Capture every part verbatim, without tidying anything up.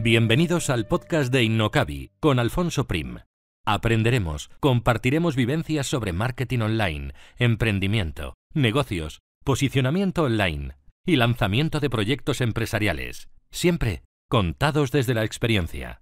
Bienvenidos al podcast de Innocabi con Alfonso Prim. Aprenderemos, compartiremos vivencias sobre marketing online, emprendimiento, negocios, posicionamiento online y lanzamiento de proyectos empresariales, siempre contados desde la experiencia.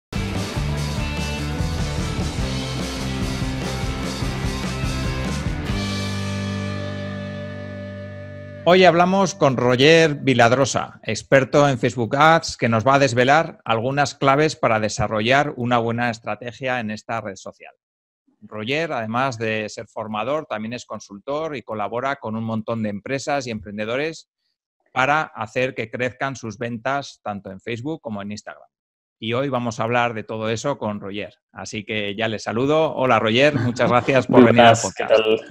Hoy hablamos con Roger Viladrosa, experto en Facebook Ads, que nos va a desvelar algunas claves para desarrollar una buena estrategia en esta red social. Roger, además de ser formador, también es consultor y colabora con un montón de empresas y emprendedores para hacer que crezcan sus ventas tanto en Facebook como en Instagram. Y hoy vamos a hablar de todo eso con Roger. Así que ya le saludo. Hola Roger, muchas gracias por venir al podcast. ¿Qué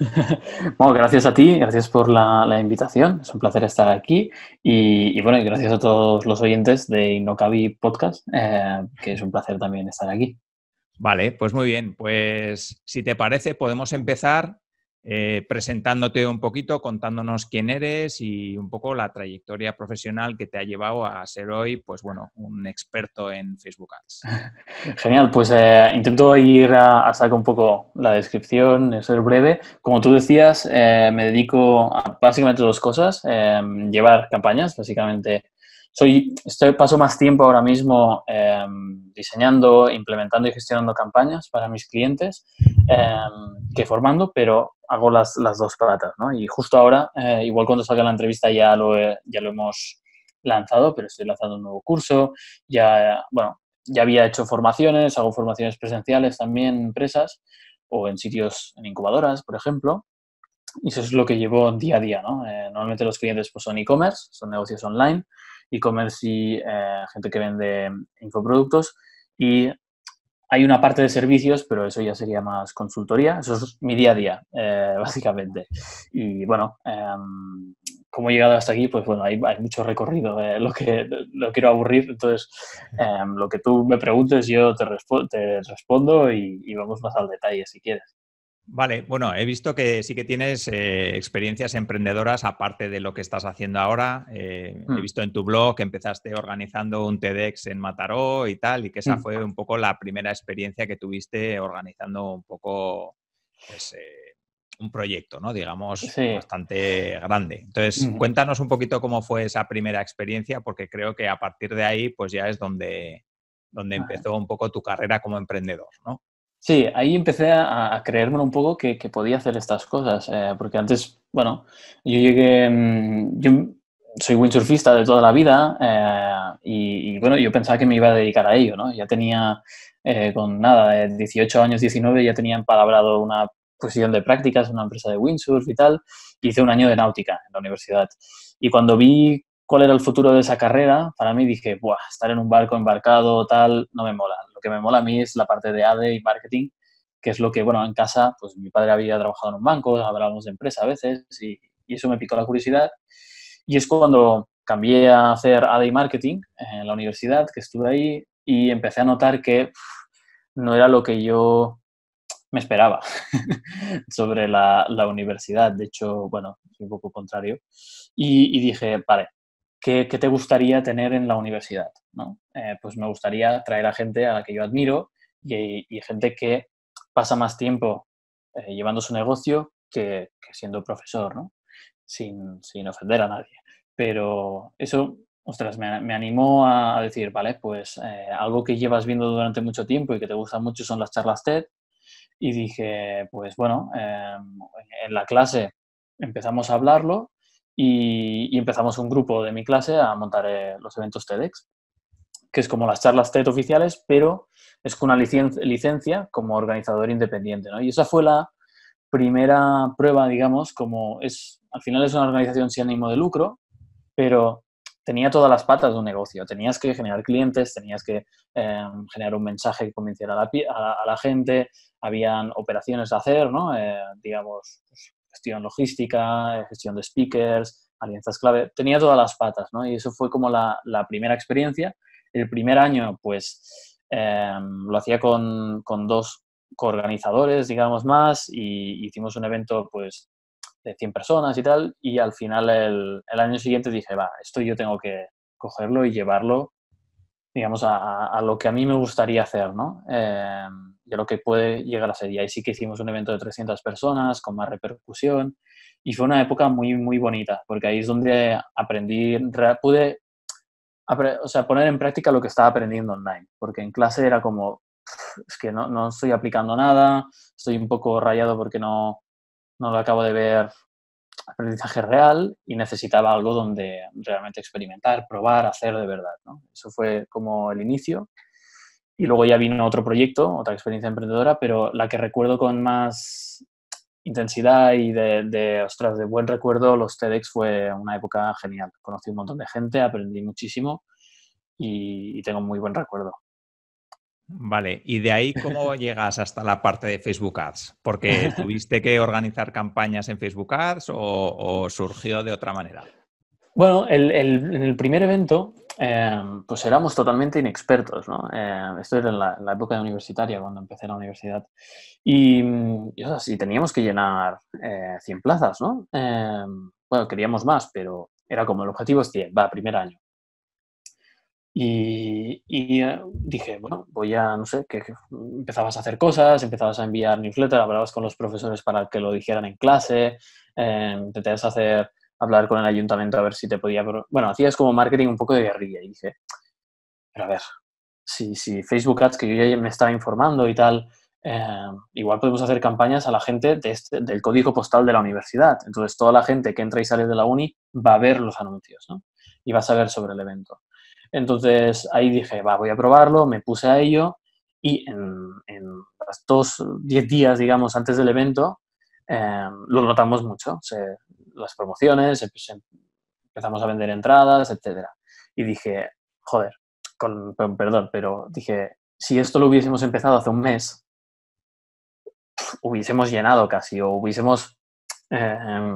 tal? Bueno, gracias a ti, gracias por la, la invitación. Es un placer estar aquí. Y, y bueno, y gracias a todos los oyentes de Innocabi Podcast, eh, que es un placer también estar aquí. Vale, pues muy bien. Pues si te parece, podemos empezar eh, presentándote un poquito, contándonos quién eres y un poco la trayectoria profesional que te ha llevado a ser hoy, pues bueno, un experto en Facebook Ads. Genial, pues eh, intento ir a, a sacar un poco la descripción, ser breve. Como tú decías, eh, me dedico a básicamente dos cosas. Eh, llevar campañas, básicamente. Soy, estoy, paso más tiempo ahora mismo eh, diseñando, implementando y gestionando campañas para mis clientes eh, que formando, pero hago las, las dos patas, ¿no? Y justo ahora, eh, igual cuando salga la entrevista ya lo, he, ya lo hemos lanzado, pero estoy lanzando un nuevo curso. Ya, bueno, ya había hecho formaciones, hago formaciones presenciales también en empresas o en sitios, en incubadoras, por ejemplo. Y eso es lo que llevo día a día, ¿no? Eh, normalmente los clientes pues, son e-commerce, son negocios online, e-commerce y eh, gente que vende infoproductos. Y hay una parte de servicios, pero eso ya sería más consultoría. Eso es mi día a día, eh, básicamente. Y bueno, eh, como he llegado hasta aquí, pues bueno, hay, hay mucho recorrido. Eh, lo que lo quiero aburrir, entonces eh, lo que tú me preguntes yo te, respo te respondo y, y vamos más al detalle si quieres. Vale, bueno, he visto que sí que tienes eh, experiencias emprendedoras aparte de lo que estás haciendo ahora. Eh, mm. He visto en tu blog que empezaste organizando un TEDx en Mataró y tal, y que esa mm. fue un poco la primera experiencia que tuviste organizando un poco, pues, eh, un proyecto, ¿no? Digamos, sí. bastante grande. Entonces, mm. cuéntanos un poquito cómo fue esa primera experiencia, porque creo que a partir de ahí, pues ya es donde, donde empezó un poco tu carrera como emprendedor, ¿no? Sí, ahí empecé a, a creérmelo un poco que, que podía hacer estas cosas, eh, porque antes, bueno, yo llegué, yo soy windsurfista de toda la vida eh, y, y, bueno, yo pensaba que me iba a dedicar a ello, ¿no? Ya tenía, eh, con nada, dieciocho años, diecinueve, ya tenía empalabrado una posición de prácticas en una empresa de windsurf y tal, y hice un año de náutica en la universidad. Y cuando vi cuál era el futuro de esa carrera, para mí dije, buah, estar en un barco embarcado, tal, no me mola. Lo que me mola a mí es la parte de A D y marketing, que es lo que, bueno, en casa, pues mi padre había trabajado en un banco, hablábamos de empresa a veces, y, y eso me picó la curiosidad. Y es cuando cambié a hacer A D y marketing en la universidad, que estuve ahí, y empecé a notar que pff, no era lo que yo me esperaba sobre la, la universidad. De hecho, bueno, soy un poco contrario. Y, y dije, vale, ¿Qué, ¿qué te gustaría tener en la universidad? ¿No? Eh, pues me gustaría traer a gente a la que yo admiro y, y gente que pasa más tiempo eh, llevando su negocio que, que siendo profesor, ¿no? Sin, sin ofender a nadie. Pero eso, ostras, me, me animó a decir, vale, pues eh, algo que llevas viendo durante mucho tiempo y que te gusta mucho son las charlas TED. Y dije, pues bueno, eh, en la clase empezamos a hablarlo. Y, y empezamos un grupo de mi clase a montar eh, los eventos TEDx, que es como las charlas TED oficiales, pero es con una licen licencia como organizador independiente, ¿no? Y esa fue la primera prueba, digamos, como es, al final es una organización sin ánimo de lucro, pero tenía todas las patas de un negocio. Tenías que generar clientes, tenías que eh, generar un mensaje que convenciera a la, a, a la gente, habían operaciones a hacer, ¿no? Eh, digamos, gestión logística, gestión de speakers, alianzas clave, tenía todas las patas, ¿no? Y eso fue como la, la primera experiencia. El primer año, pues, eh, lo hacía con, con dos coorganizadores, digamos, más, y hicimos un evento, pues, de cien personas y tal, y al final el, el año siguiente dije, va, esto yo tengo que cogerlo y llevarlo digamos, a, a lo que a mí me gustaría hacer, ¿no? Eh, de lo que puede llegar a ser. Y ahí sí que hicimos un evento de trescientas personas con más repercusión y fue una época muy, muy bonita, porque ahí es donde aprendí, pude o sea, poner en práctica lo que estaba aprendiendo online, porque en clase era como, es que no, no estoy aplicando nada, estoy un poco rayado porque no, no lo acabo de ver aprendizaje real y necesitaba algo donde realmente experimentar, probar, hacer de verdad, ¿no? Eso fue como el inicio. Y luego ya vino otro proyecto, otra experiencia emprendedora, pero la que recuerdo con más intensidad y de, de, ostras, de buen recuerdo, los TEDx fue una época genial. Conocí un montón de gente, aprendí muchísimo y, y tengo muy buen recuerdo. Vale, y de ahí, ¿cómo llegas hasta la parte de Facebook Ads? ¿Porque tuviste que organizar campañas en Facebook Ads o, o surgió de otra manera? Bueno, el, el, en el primer evento, eh, pues éramos totalmente inexpertos, ¿no? Eh, esto era en la, en la época universitaria, cuando empecé la universidad. Y, y o sea, sí, teníamos que llenar eh, cien plazas, ¿no? Eh, bueno, queríamos más, pero era como el objetivo es cien, va, primer año. Y, y uh, dije, bueno, voy a, no sé, que, que empezabas a hacer cosas, empezabas a enviar newsletter, hablabas con los profesores para que lo dijeran en clase, eh, intentabas hacer, hablar con el ayuntamiento a ver si te podía... Bueno, hacías como marketing un poco de guerrilla y dije, pero a ver, si, si Facebook Ads, que yo ya me estaba informando y tal, eh, igual podemos hacer campañas a la gente de este, del código postal de la universidad. Entonces, toda la gente que entra y sale de la uni va a ver los anuncios, ¿no? Y va a saber sobre el evento. Entonces, ahí dije, va, voy a probarlo, me puse a ello y en, en estos diez días, digamos, antes del evento, eh, lo notamos mucho. Se, las promociones, se, se, empezamos a vender entradas, etcétera. Y dije, joder, con, con perdón, pero dije, si esto lo hubiésemos empezado hace un mes, hubiésemos llenado casi o hubiésemos eh,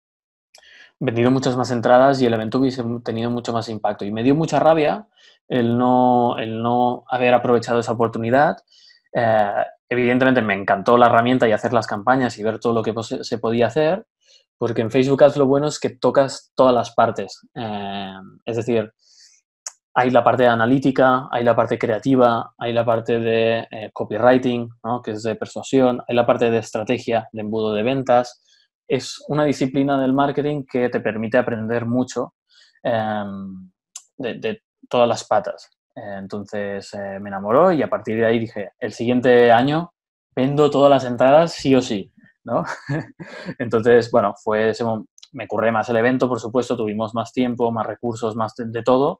vendido muchas más entradas y el evento hubiese tenido mucho más impacto. Y me dio mucha rabia el no, el no haber aprovechado esa oportunidad. Eh, evidentemente me encantó la herramienta y hacer las campañas y ver todo lo que se podía hacer, porque en Facebook Ads lo bueno es que tocas todas las partes. Eh, es decir, hay la parte de analítica, hay la parte creativa, hay la parte de eh, copywriting, ¿no? Que es de persuasión, hay la parte de estrategia, de embudo de ventas. Es una disciplina del marketing que te permite aprender mucho eh, de, de todas las patas. Eh, entonces eh, me enamoró y a partir de ahí dije, el siguiente año vendo todas las entradas sí o sí, ¿no? Entonces, bueno, fue ese, me curré más el evento, por supuesto, tuvimos más tiempo, más recursos, más de, de todo.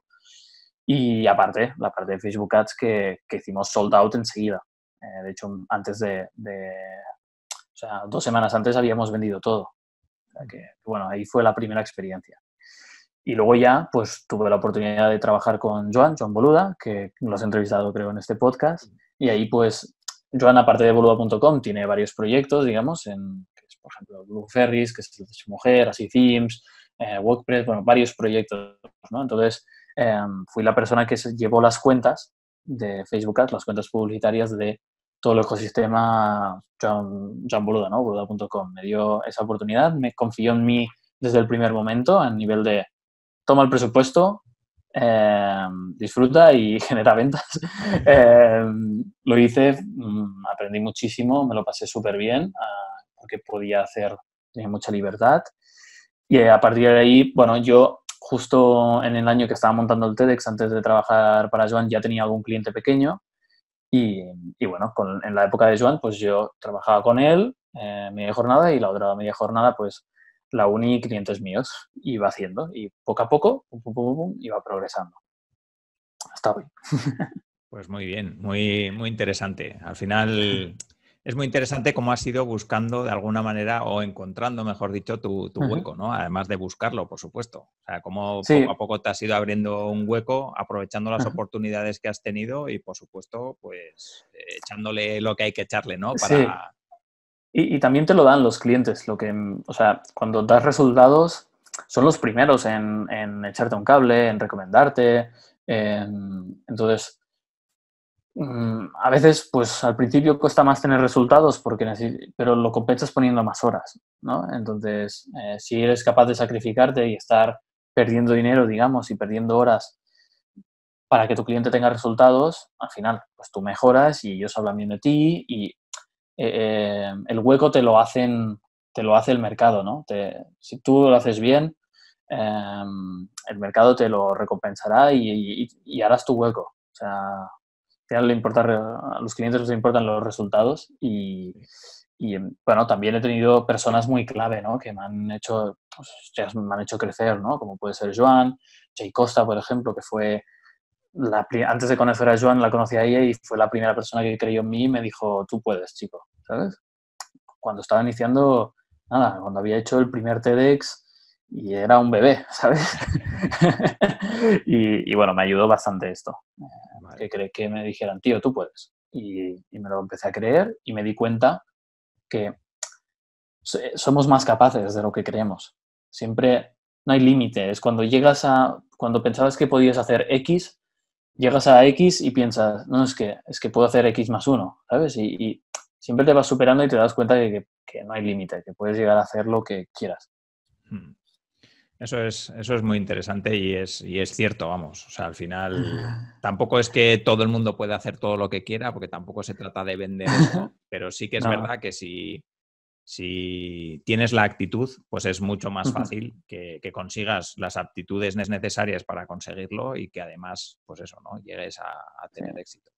Y aparte, la parte de Facebook Ads que, que hicimos sold out enseguida. Eh, de hecho, antes de, de... O sea, dos semanas antes habíamos vendido todo. O sea que, bueno, ahí fue la primera experiencia. Y luego ya, pues, tuve la oportunidad de trabajar con Joan, Joan Boluda, que lo has entrevistado, creo, en este podcast. Y ahí, pues, Joan, aparte de boluda punto com, tiene varios proyectos, digamos, en, que es, por ejemplo, Blue Ferries, que es el de su mujer, Así Themes, eh, WordPress, bueno, varios proyectos, ¿no? Entonces, eh, fui la persona que se llevó las cuentas de Facebook Ads, las cuentas publicitarias de todo el ecosistema Joan, Joan Boluda, ¿no? boluda punto com. Me dio esa oportunidad, me confió en mí desde el primer momento a nivel de toma el presupuesto, eh, disfruta y genera ventas. eh, lo hice, aprendí muchísimo, me lo pasé súper bien, eh, porque podía hacer, tenía mucha libertad. Y a partir de ahí, bueno, yo justo en el año que estaba montando el TEDx, antes de trabajar para Joan, ya tenía algún cliente pequeño. Y, y bueno, con, en la época de Joan, pues yo trabajaba con él eh, media jornada y la otra media jornada, pues la uni clientes míos. Iba haciendo y poco a poco, pum, pum, pum, pum, iba progresando. Hasta hoy. Pues muy bien, muy, muy interesante. Al final es muy interesante cómo has ido buscando de alguna manera o encontrando, mejor dicho, tu, tu uh-huh. hueco, ¿no? Además de buscarlo, por supuesto. O sea, cómo sí. poco a poco te has ido abriendo un hueco, aprovechando las uh-huh. oportunidades que has tenido y, por supuesto, pues eh, echándole lo que hay que echarle, ¿no? Para... Sí. Y, y también te lo dan los clientes. Lo que, o sea, cuando das resultados, son los primeros en, en echarte un cable, en recomendarte. En... Entonces... A veces, pues al principio cuesta más tener resultados, porque neces- pero lo compensas poniendo más horas, ¿no? Entonces, eh, si eres capaz de sacrificarte y estar perdiendo dinero, digamos, y perdiendo horas para que tu cliente tenga resultados, al final, pues tú mejoras y ellos hablan bien de ti y eh, el hueco te lo hacen, te lo hace el mercado, ¿no? Te, si tú lo haces bien, eh, el mercado te lo recompensará y, y, y harás tu hueco. O sea, al final le importa, a los clientes les importan los resultados y, y, bueno, también he tenido personas muy clave, ¿no? Que me han hecho, pues, me han hecho crecer, ¿no? Como puede ser Joan, Jay Costa, por ejemplo, que fue, la, antes de conocer a Joan la conocí a ella y fue la primera persona que creyó en mí y me dijo, tú puedes, chico, ¿sabes? Cuando estaba iniciando, nada, cuando había hecho el primer TEDx y era un bebé, ¿sabes? y, y bueno, me ayudó bastante esto. Vale. Que, cre que me dijeran, tío, tú puedes. Y, y me lo empecé a creer y me di cuenta que somos más capaces de lo que creemos. Siempre no hay límite. Es cuando llegas a, cuando pensabas que podías hacer X, llegas a X y piensas, no, es que, es que puedo hacer X más uno, ¿sabes? Y, y siempre te vas superando y te das cuenta de que, que no hay límite, que puedes llegar a hacer lo que quieras. Eso es, eso es muy interesante y es, y es cierto, vamos. O sea, al final tampoco es que todo el mundo pueda hacer todo lo que quiera, porque tampoco se trata de vender eso, pero sí que es no. verdad que si, si tienes la actitud, pues es mucho más fácil que, que consigas las aptitudes necesarias para conseguirlo y que además, pues eso, ¿no? Llegues a, a tener sí. éxito.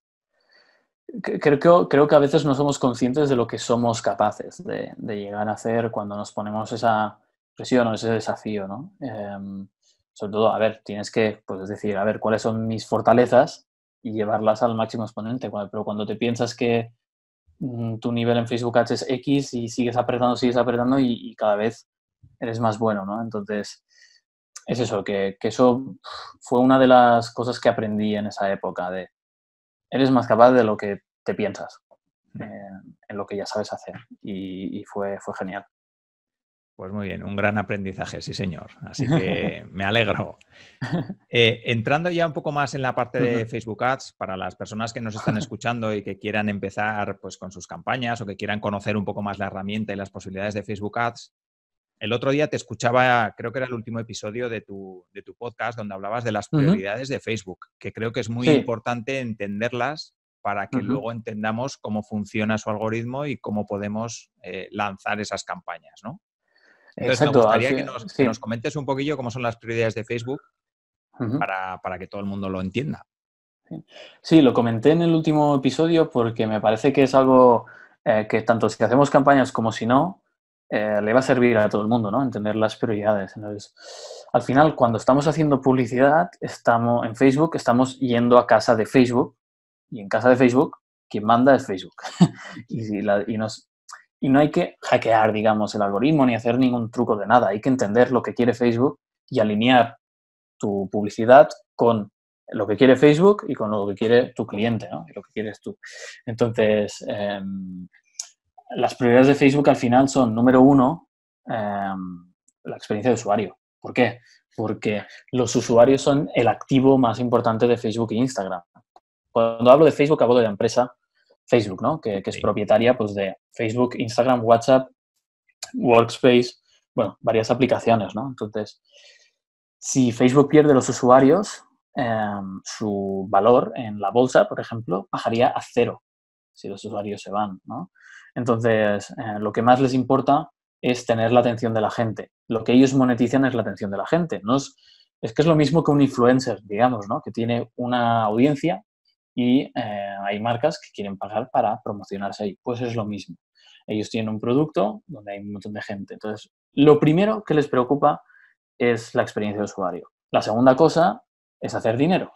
Creo que, creo que a veces no somos conscientes de lo que somos capaces de, de llegar a hacer cuando nos ponemos esa presión o ese desafío, ¿no? Eh, sobre todo, a ver, tienes que, pues decir, a ver, cuáles son mis fortalezas y llevarlas al máximo exponente. Pero cuando te piensas que mm, tu nivel en Facebook Ads es X y sigues apretando, sigues apretando y, y cada vez eres más bueno, ¿no? Entonces, es eso, que, que eso fue una de las cosas que aprendí en esa época, de eres más capaz de lo que te piensas, eh, en lo que ya sabes hacer. Y, y fue, fue genial. Pues muy bien, un gran aprendizaje, sí señor. Así que me alegro. Eh, entrando ya un poco más en la parte de Facebook Ads, para las personas que nos están escuchando y que quieran empezar pues, con sus campañas o que quieran conocer un poco más la herramienta y las posibilidades de Facebook Ads, el otro día te escuchaba, creo que era el último episodio de tu, de tu podcast, donde hablabas de las prioridades uh-huh. de Facebook, que creo que es muy sí. importante entenderlas para que uh-huh. luego entendamos cómo funciona su algoritmo y cómo podemos eh, lanzar esas campañas, ¿no? Entonces, Exacto. me gustaría que nos, sí. que nos comentes un poquillo cómo son las prioridades de Facebook uh-huh. para, para que todo el mundo lo entienda. Sí, lo comenté en el último episodio porque me parece que es algo eh, que tanto si hacemos campañas como si no, eh, le va a servir a todo el mundo, ¿no? Entender las prioridades. Entonces, al final, cuando estamos haciendo publicidad estamos en Facebook, estamos yendo a casa de Facebook y en casa de Facebook quien manda es Facebook. y, la, y nos... Y no hay que hackear, digamos, el algoritmo ni hacer ningún truco de nada. Hay que entender lo que quiere Facebook y alinear tu publicidad con lo que quiere Facebook y con lo que quiere tu cliente, ¿no? Y lo que quieres tú. Entonces, eh, las prioridades de Facebook al final son, número uno, eh, la experiencia de usuario. ¿Por qué? Porque los usuarios son el activo más importante de Facebook e Instagram. Cuando hablo de Facebook, hablo de la empresa Facebook, ¿no? Que, que es propietaria pues, de Facebook, Instagram, WhatsApp, Workspace, bueno, varias aplicaciones, ¿no? Entonces, si Facebook pierde los usuarios, eh, su valor en la bolsa, por ejemplo, bajaría a cero si los usuarios se van, ¿no? Entonces, eh, lo que más les importa es tener la atención de la gente. Lo que ellos monetizan es la atención de la gente. No es, es que es lo mismo que un influencer, digamos, ¿no? Que tiene una audiencia y eh, hay marcas que quieren pagar para promocionarse ahí. Pues es lo mismo. Ellos tienen un producto donde hay un montón de gente. Entonces, lo primero que les preocupa es la experiencia de usuario. La segunda cosa es hacer dinero,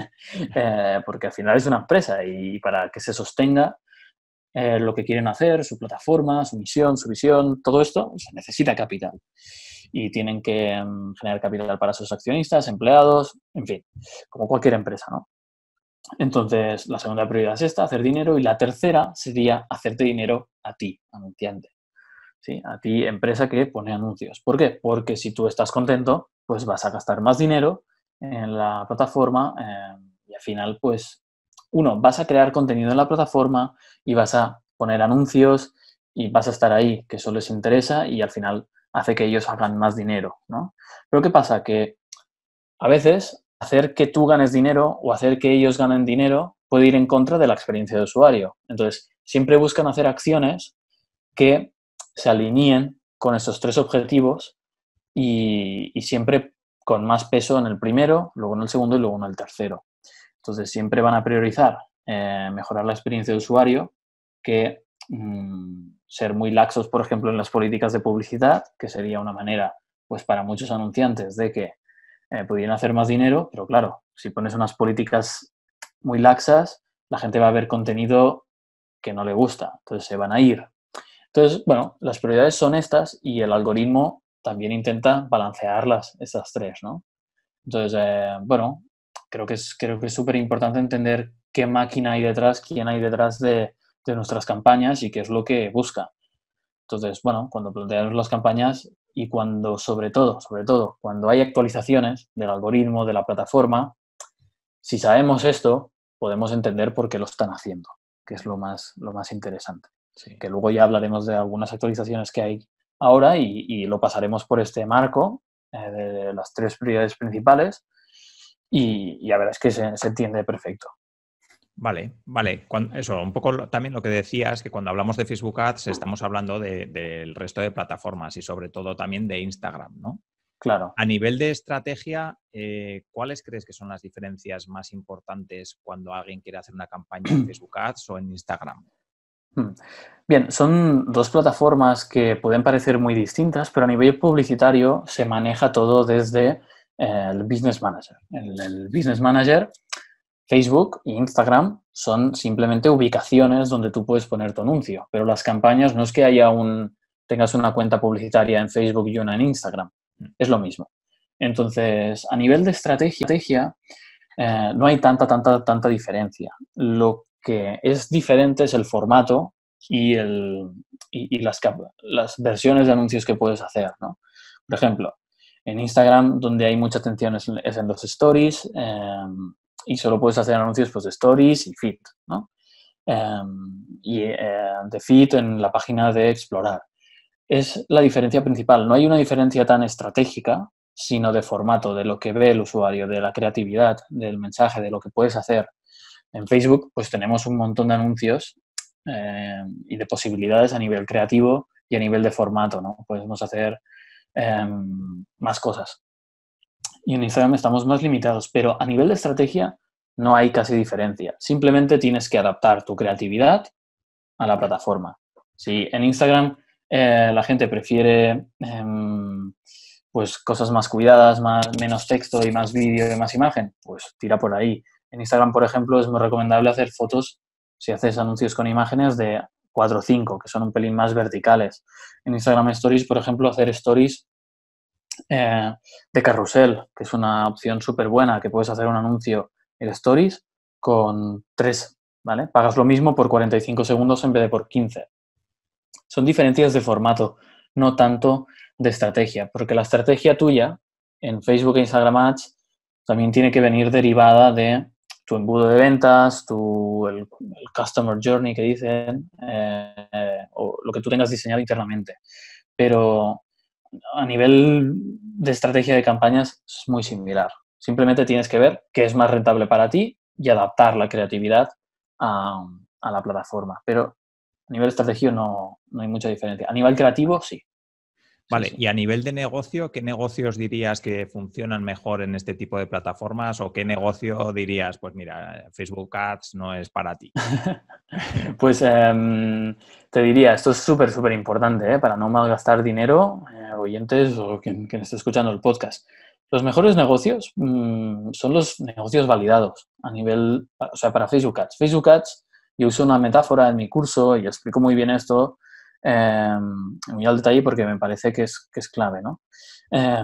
eh, porque al final es una empresa y para que se sostenga eh, lo que quieren hacer, su plataforma, su misión, su visión, todo esto, se necesita capital. Y tienen que um, generar capital para sus accionistas, empleados, en fin, como cualquier empresa, ¿no? Entonces, la segunda prioridad es esta, hacer dinero, y la tercera sería hacerte dinero a ti, anunciante. ¿Sí? A ti, empresa que pone anuncios. ¿Por qué? Porque si tú estás contento, pues vas a gastar más dinero en la plataforma eh, y al final, pues, uno, vas a crear contenido en la plataforma y vas a poner anuncios y vas a estar ahí, que eso les interesa y al final hace que ellos hagan más dinero, ¿no? Pero ¿qué pasa? Que a veces hacer que tú ganes dinero o hacer que ellos ganen dinero puede ir en contra de la experiencia de usuario. Entonces, siempre buscan hacer acciones que se alineen con esos tres objetivos y, y siempre con más peso en el primero, luego en el segundo y luego en el tercero. Entonces, siempre van a priorizar eh, mejorar la experiencia de usuario que mmm, ser muy laxos, por ejemplo, en las políticas de publicidad, que sería una manera, pues para muchos anunciantes, de que eh, pudieran hacer más dinero, pero claro, si pones unas políticas muy laxas, la gente va a ver contenido que no le gusta, entonces se van a ir. Entonces, bueno, las prioridades son estas y el algoritmo también intenta balancearlas, estas tres, ¿no? Entonces, eh, bueno, creo que es creo que es súper importante entender qué máquina hay detrás, quién hay detrás de, de nuestras campañas y qué es lo que busca. Entonces, bueno, cuando planteamos las campañas y cuando, sobre todo, sobre todo, cuando hay actualizaciones del algoritmo, de la plataforma, si sabemos esto, podemos entender por qué lo están haciendo, que es lo más, lo más interesante. Sí. Que luego ya hablaremos de algunas actualizaciones que hay ahora y, y lo pasaremos por este marco eh, de las tres prioridades principales y, y a ver, es que se, se entiende perfecto. Vale, vale. Cuando, eso, un poco lo, también lo que decías, que cuando hablamos de Facebook Ads estamos hablando de, del resto de plataformas y sobre todo también de Instagram, ¿no? Claro. A nivel de estrategia, eh, ¿cuáles crees que son las diferencias más importantes cuando alguien quiere hacer una campaña en Facebook Ads o en Instagram? Bien, son dos plataformas que pueden parecer muy distintas, pero a nivel publicitario se maneja todo desde eh, el Business Manager. El, el Business Manager, Facebook e Instagram son simplemente ubicaciones donde tú puedes poner tu anuncio, pero las campañas no es que haya un, tengas una cuenta publicitaria en Facebook y una en Instagram, es lo mismo. Entonces, a nivel de estrategia, eh, no hay tanta, tanta, tanta diferencia. Lo que es diferente es el formato y, el, y, y las, las versiones de anuncios que puedes hacer, ¿no? Por ejemplo, en Instagram, donde hay mucha atención es, es en los stories eh, y solo puedes hacer anuncios pues, de stories y feed, ¿no? Eh, y eh, de feed en la página de explorar. Es la diferencia principal. No hay una diferencia tan estratégica, sino de formato, de lo que ve el usuario, de la creatividad, del mensaje, de lo que puedes hacer. En Facebook, pues tenemos un montón de anuncios eh, y de posibilidades a nivel creativo y a nivel de formato, ¿no? Podemos hacer eh, más cosas. Y en Instagram estamos más limitados, pero a nivel de estrategia no hay casi diferencia. Simplemente tienes que adaptar tu creatividad a la plataforma. Si en Instagram eh, la gente prefiere eh, pues cosas más cuidadas, más, menos texto y más vídeo y más imagen, pues tira por ahí. En Instagram, por ejemplo, es muy recomendable hacer fotos, si haces anuncios con imágenes, de cuatro o cinco, que son un pelín más verticales. En Instagram Stories, por ejemplo, hacer stories eh, de carrusel, que es una opción súper buena, que puedes hacer un anuncio en Stories con tres, ¿vale? Pagas lo mismo por cuarenta y cinco segundos en vez de por quince. Son diferencias de formato, no tanto de estrategia, porque la estrategia tuya en Facebook e Instagram Ads también tiene que venir derivada de tu embudo de ventas, tu, el, el customer journey que dicen, eh, o lo que tú tengas diseñado internamente. Pero a nivel de estrategia de campañas es muy similar. Simplemente tienes que ver qué es más rentable para ti y adaptar la creatividad a, a la plataforma. Pero a nivel estratégico no, no hay mucha diferencia. A nivel creativo, sí. Vale, sí, sí. Y a nivel de negocio, ¿qué negocios dirías que funcionan mejor en este tipo de plataformas? ¿O qué negocio dirías, pues mira, Facebook Ads no es para ti? Pues eh, te diría, esto es súper, súper importante, ¿eh? Para no malgastar dinero, eh, oyentes o quien, quien esté escuchando el podcast. Los mejores negocios mmm, son los negocios validados a nivel, o sea, para Facebook Ads. Facebook Ads, yo uso una metáfora en mi curso y explico muy bien esto, eh, muy al detalle porque me parece que es, que es clave, ¿no? Eh,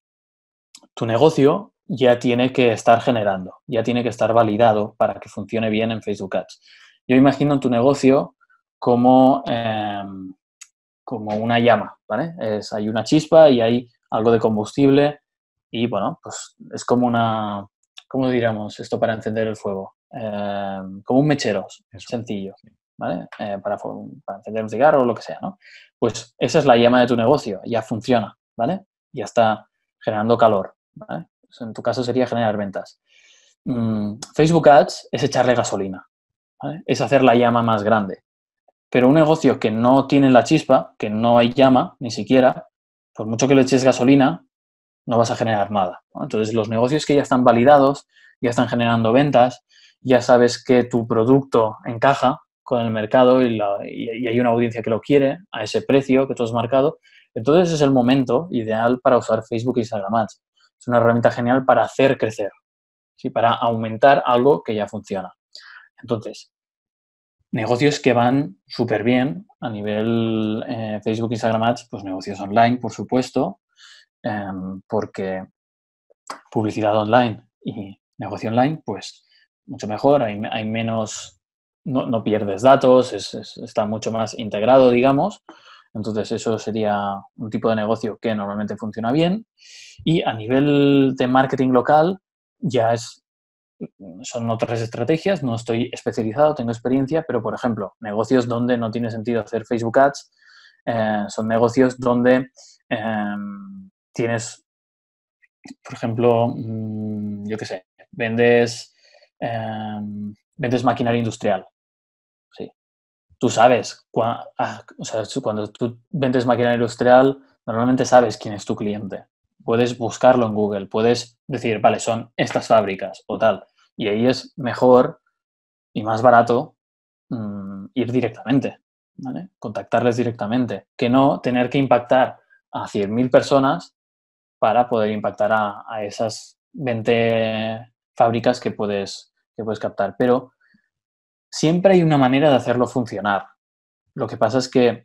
tu negocio ya tiene que estar generando, ya tiene que estar validado para que funcione bien en Facebook Ads. Yo imagino tu negocio como, eh, como una llama, ¿vale? Es, hay una chispa y hay algo de combustible y, bueno, pues es como una, ¿cómo diríamos esto para encender el fuego? Eh, como un mechero Eso. sencillo, ¿vale? Eh, para, para encender un cigarro o lo que sea, ¿no? Pues esa es la llama de tu negocio, ya funciona, ¿vale? Ya está generando calor, ¿vale? en tu caso sería generar ventas. Mm, Facebook Ads es echarle gasolina, ¿vale? Es hacer la llama más grande. Pero un negocio que no tiene la chispa, que no hay llama ni siquiera, por mucho que le eches gasolina, no vas a generar nada, ¿no? Entonces, los negocios que ya están validados, ya están generando ventas, ya sabes que tu producto encaja con el mercado y, la, y hay una audiencia que lo quiere a ese precio que tú has marcado, entonces es el momento ideal para usar Facebook e Instagram Ads. Es una herramienta genial para hacer crecer, ¿sí? Para aumentar algo que ya funciona. Entonces, negocios que van súper bien a nivel eh, Facebook, Instagram Ads, pues negocios online, por supuesto, eh, porque publicidad online y negocio online, pues mucho mejor, hay, hay menos, no, no pierdes datos, es, es, está mucho más integrado, digamos. Entonces, eso sería un tipo de negocio que normalmente funciona bien. Y a nivel de marketing local, ya es, son otras estrategias, no estoy especializado, tengo experiencia, pero, por ejemplo, negocios donde no tiene sentido hacer Facebook Ads, eh, son negocios donde eh, tienes, por ejemplo, mmm, yo qué sé, vendes, eh, vendes maquinaria industrial. Sí. Tú sabes, cua, ah, o sea, cuando tú vendes maquinaria industrial, normalmente sabes quién es tu cliente. Puedes buscarlo en Google, puedes decir, vale, son estas fábricas o tal. Y ahí es mejor y más barato mmm, ir directamente, ¿vale? Contactarles directamente, que no tener que impactar a cien mil personas para poder impactar a, a esas veinte fábricas que puedes, que puedes captar. Pero siempre hay una manera de hacerlo funcionar. Lo que pasa es que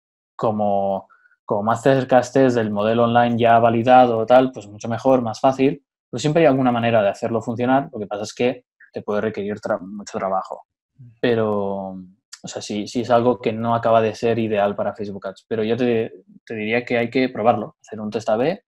como, como más cerca estés del modelo online ya validado o tal, pues mucho mejor, más fácil, pero siempre hay alguna manera de hacerlo funcionar. Lo que pasa es que te puede requerir tra- mucho trabajo. Pero, o sea, sí, sí es algo que no acaba de ser ideal para Facebook Ads. Pero yo te, te diría que hay que probarlo, hacer un test A B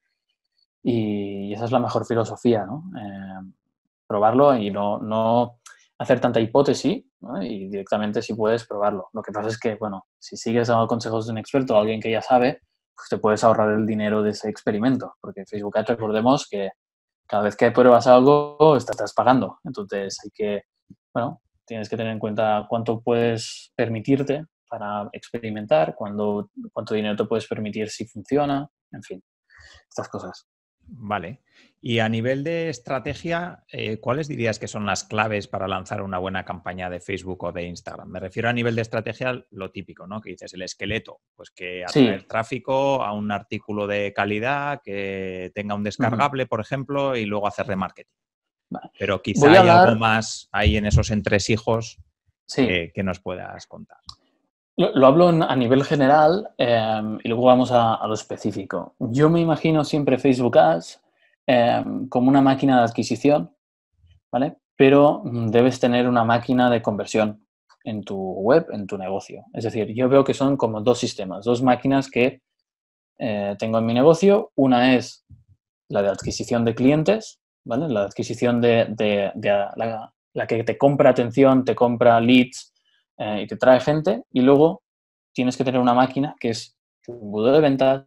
y esa es la mejor filosofía, ¿no? Eh, probarlo y no, no hacer tanta hipótesis, ¿no? Y directamente si puedes probarlo. Lo que pasa es que, bueno, si sigues dando consejos de un experto, alguien que ya sabe, pues te puedes ahorrar el dinero de ese experimento, porque Facebook Ads, recordemos que cada vez que pruebas algo, estás pagando. Entonces hay que, bueno, tienes que tener en cuenta cuánto puedes permitirte para experimentar, cuándo, cuánto dinero te puedes permitir si funciona, en fin, estas cosas. Vale. Y a nivel de estrategia, eh, ¿cuáles dirías que son las claves para lanzar una buena campaña de Facebook o de Instagram? Me refiero a nivel de estrategia, lo típico, ¿no? Que dices, el esqueleto, pues que atraer sí. tráfico a un artículo de calidad, que tenga un descargable, uh-huh. por ejemplo, y luego hacer remarketing. Vale. Pero quizá hay hablar... algo más ahí en esos entresijos sí. que, que nos puedas contar. Lo, lo hablo en, a nivel general eh, y luego vamos a, a lo específico. Yo me imagino siempre Facebook Ads eh, como una máquina de adquisición, ¿vale? Pero debes tener una máquina de conversión en tu web, en tu negocio. Es decir, yo veo que son como dos sistemas, dos máquinas que eh, tengo en mi negocio. Una es la de adquisición de clientes, ¿vale? La adquisición de, de, de la, la que te compra atención, te compra leads, Eh, y te trae gente, y luego tienes que tener una máquina que es tu embudo de ventas,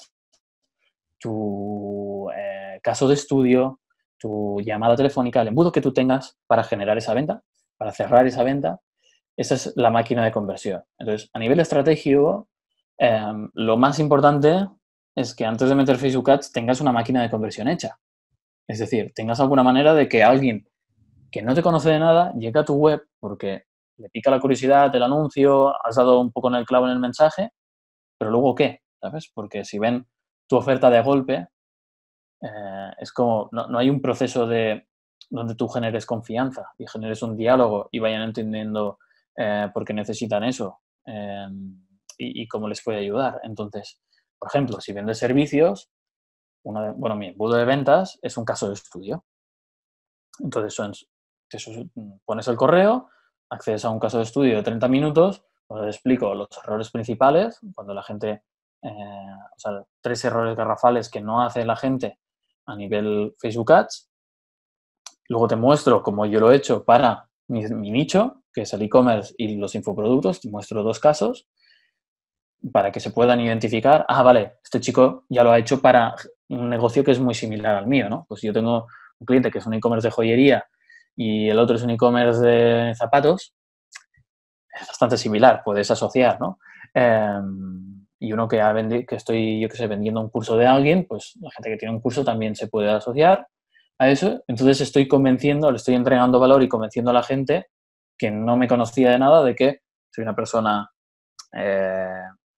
tu eh, caso de estudio, tu llamada telefónica, el embudo que tú tengas para generar esa venta, para cerrar esa venta. Esa es la máquina de conversión. Entonces, a nivel estratégico, eh, lo más importante es que antes de meter Facebook Ads tengas una máquina de conversión hecha. Es decir, tengas alguna manera de que alguien que no te conoce de nada llegue a tu web porque le pica la curiosidad del anuncio, has dado un poco en el clavo en el mensaje, pero luego ¿qué? ¿Sabes? Porque si ven tu oferta de golpe, eh, es como, no, no hay un proceso de donde tú generes confianza y generes un diálogo y vayan entendiendo eh, por qué necesitan eso eh, y, y cómo les puede ayudar. Entonces, por ejemplo, si vendes servicios, una de, bueno, mi embudo de ventas es un caso de estudio. Entonces, son, te pones el correo, accedes a un caso de estudio de treinta minutos, donde te explico los errores principales, cuando la gente, eh, o sea, tres errores garrafales que no hace la gente a nivel Facebook Ads. Luego te muestro cómo yo lo he hecho para mi, mi nicho, que es el e-commerce y los infoproductos. Te muestro dos casos para que se puedan identificar. Ah, vale, este chico ya lo ha hecho para un negocio que es muy similar al mío, ¿no? Pues yo tengo un cliente que es un e-commerce de joyería y el otro es un e-commerce de zapatos, es bastante similar, puedes asociar, ¿no? Eh, y uno que, ha vendi- que estoy, yo que sé, vendiendo un curso de alguien, pues la gente que tiene un curso también se puede asociar a eso. Entonces estoy convenciendo, le estoy entregando valor y convenciendo a la gente que no me conocía de nada de que soy una persona eh,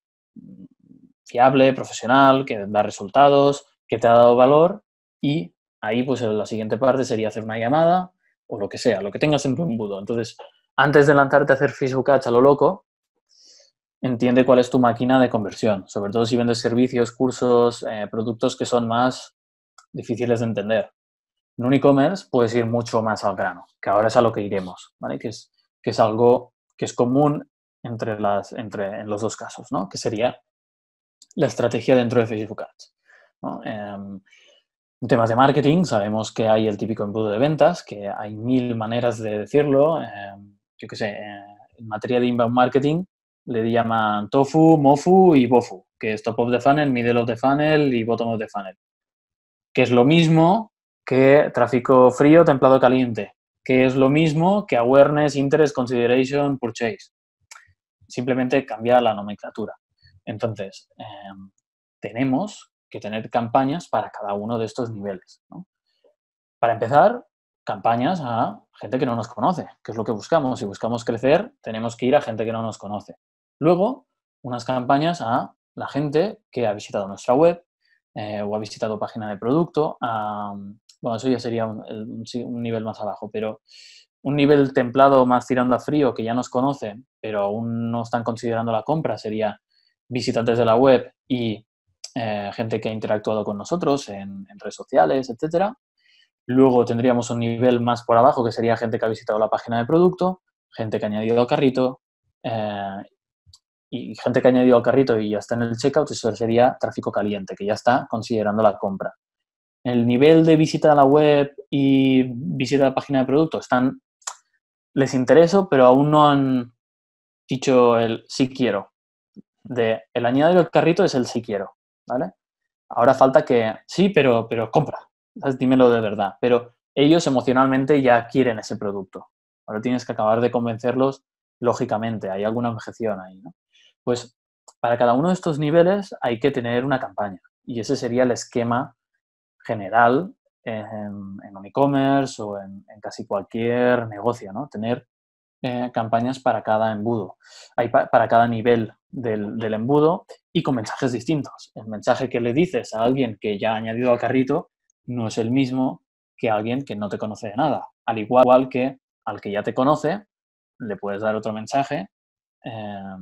fiable, profesional, que da resultados, que te ha dado valor y ahí pues la siguiente parte sería hacer una llamada o lo que sea, lo que tengas en tu embudo. Entonces, antes de lanzarte a hacer Facebook Ads a lo loco, entiende cuál es tu máquina de conversión, sobre todo si vendes servicios, cursos, eh, productos que son más difíciles de entender. En un e-commerce puedes ir mucho más al grano, que ahora es a lo que iremos, ¿vale? Que es, que es algo que es común entre, las, entre en los dos casos, ¿no? Que sería la estrategia dentro de Facebook Ads, ¿no? Eh, en temas de marketing sabemos que hay el típico embudo de ventas, que hay mil maneras de decirlo. Eh, yo qué sé, eh, en materia de inbound marketing le llaman tofu, mofu y bofu, que es top of the funnel, middle of the funnel y bottom of the funnel. Que es lo mismo que tráfico frío, templado, caliente. Que es lo mismo que awareness, interest, consideration, purchase. Simplemente cambia la nomenclatura. Entonces, eh, tenemos que tener campañas para cada uno de estos niveles, ¿no? Para empezar, campañas a gente que no nos conoce, que es lo que buscamos. Si buscamos crecer, tenemos que ir a gente que no nos conoce. Luego, unas campañas a la gente que ha visitado nuestra web eh, o ha visitado página de producto. A, bueno, eso ya sería un, un, un nivel más abajo, pero un nivel templado más tirando a frío que ya nos conocen, pero aún no están considerando la compra, sería visitantes de la web y eh, gente que ha interactuado con nosotros en, en redes sociales, etcétera. Luego tendríamos un nivel más por abajo, que sería gente que ha visitado la página de producto, gente que ha añadido al carrito, eh, y gente que ha añadido al carrito y ya está en el checkout, eso sería tráfico caliente, que ya está considerando la compra. El nivel de visita a la web y visita a la página de producto están, les intereso, pero aún no han dicho el sí quiero. De el añadir al carrito es el sí quiero, ¿vale? Ahora falta que sí, pero, pero compra. Dímelo de verdad. Pero ellos emocionalmente ya quieren ese producto. Ahora tienes que acabar de convencerlos lógicamente. Hay alguna objeción ahí, ¿no? Pues para cada uno de estos niveles hay que tener una campaña. Y ese sería el esquema general en, en un e-commerce o en, en casi cualquier negocio, ¿no? Tener eh, campañas para cada embudo. Hay pa para cada nivel del, del embudo y con mensajes distintos. El mensaje que le dices a alguien que ya ha añadido al carrito no es el mismo que a alguien que no te conoce de nada. Al igual que al que ya te conoce, le puedes dar otro mensaje eh,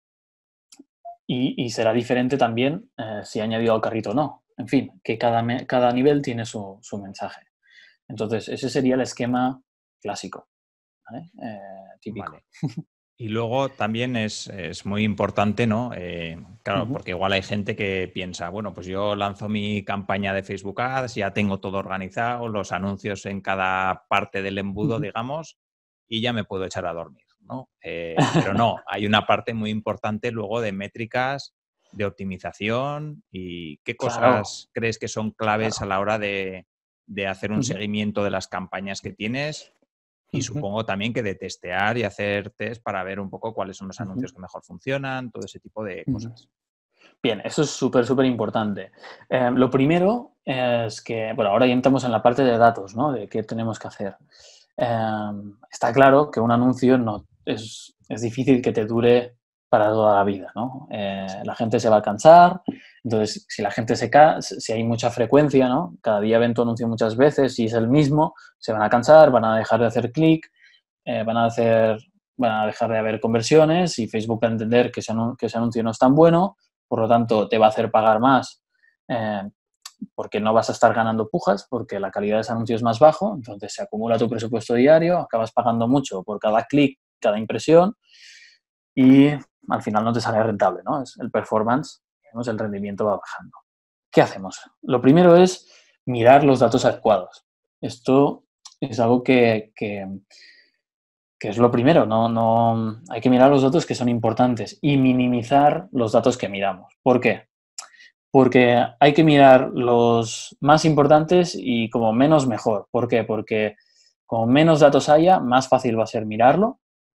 y, y será diferente también eh, si ha añadido al carrito o no. En fin, que cada, cada nivel tiene su, su mensaje. Entonces, ese sería el esquema clásico, ¿vale? Eh, típico. Vale. Y luego también es, es muy importante, ¿no? Eh, claro, uh-huh. Porque igual hay gente que piensa, bueno, pues yo lanzo mi campaña de Facebook Ads, ya tengo todo organizado, los anuncios en cada parte del embudo, uh-huh. digamos, y ya me puedo echar a dormir, ¿no? Eh, pero no, hay una parte muy importante luego de métricas, de optimización y qué cosas claro. crees que son claves claro. a la hora de, de hacer un uh-huh. seguimiento de las campañas que tienes. Y supongo también que de testear y hacer test para ver un poco cuáles son los anuncios uh-huh. que mejor funcionan, todo ese tipo de cosas. Bien, eso es súper, súper importante. Eh, lo primero es que, bueno, ahora ya entramos en la parte de datos, ¿no? De qué tenemos que hacer. Eh, está claro que un anuncio no es, es difícil que te dure para toda la vida, ¿no? Eh, la gente se va a cansar, entonces si la gente se cansa, si hay mucha frecuencia, ¿no? Cada día ven tu anuncio muchas veces y es el mismo, se van a cansar, van a dejar de hacer clic, eh, van a hacer, van a dejar de haber conversiones y Facebook va a entender que ese, que ese anuncio no es tan bueno, por lo tanto te va a hacer pagar más eh, porque no vas a estar ganando pujas, porque la calidad de ese anuncio es más bajo, entonces se acumula tu presupuesto diario, acabas pagando mucho por cada clic, cada impresión y al final no te sale rentable, ¿no? Es el performance, digamos, el rendimiento va bajando. ¿Qué hacemos? Lo primero es mirar los datos adecuados. Esto es algo que, que, que es lo primero, no, no, hay que mirar los datos que son importantes y minimizar los datos que miramos. ¿Por qué? Porque hay que mirar los más importantes y como menos mejor. ¿Por qué? Porque como menos datos haya, más fácil va a ser mirarlo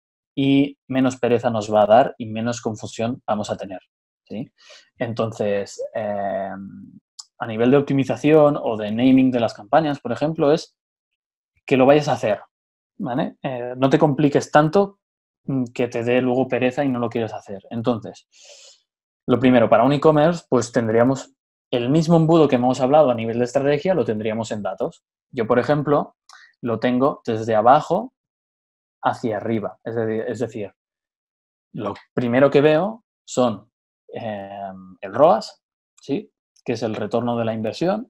y menos pereza nos va a dar y menos confusión vamos a tener, ¿sí? Entonces, eh, a nivel de optimización o de naming de las campañas, por ejemplo, es que lo vayas a hacer, ¿vale? Eh, no te compliques tanto que te dé luego pereza y no lo quieres hacer. Entonces, lo primero, para un e-commerce, pues tendríamos el mismo embudo que hemos hablado a nivel de estrategia, lo tendríamos en datos. Yo, por ejemplo, lo tengo desde abajo hacia arriba. Es decir, es decir lo primero que veo son eh, el R O A S, ¿sí? Que es el retorno de la inversión,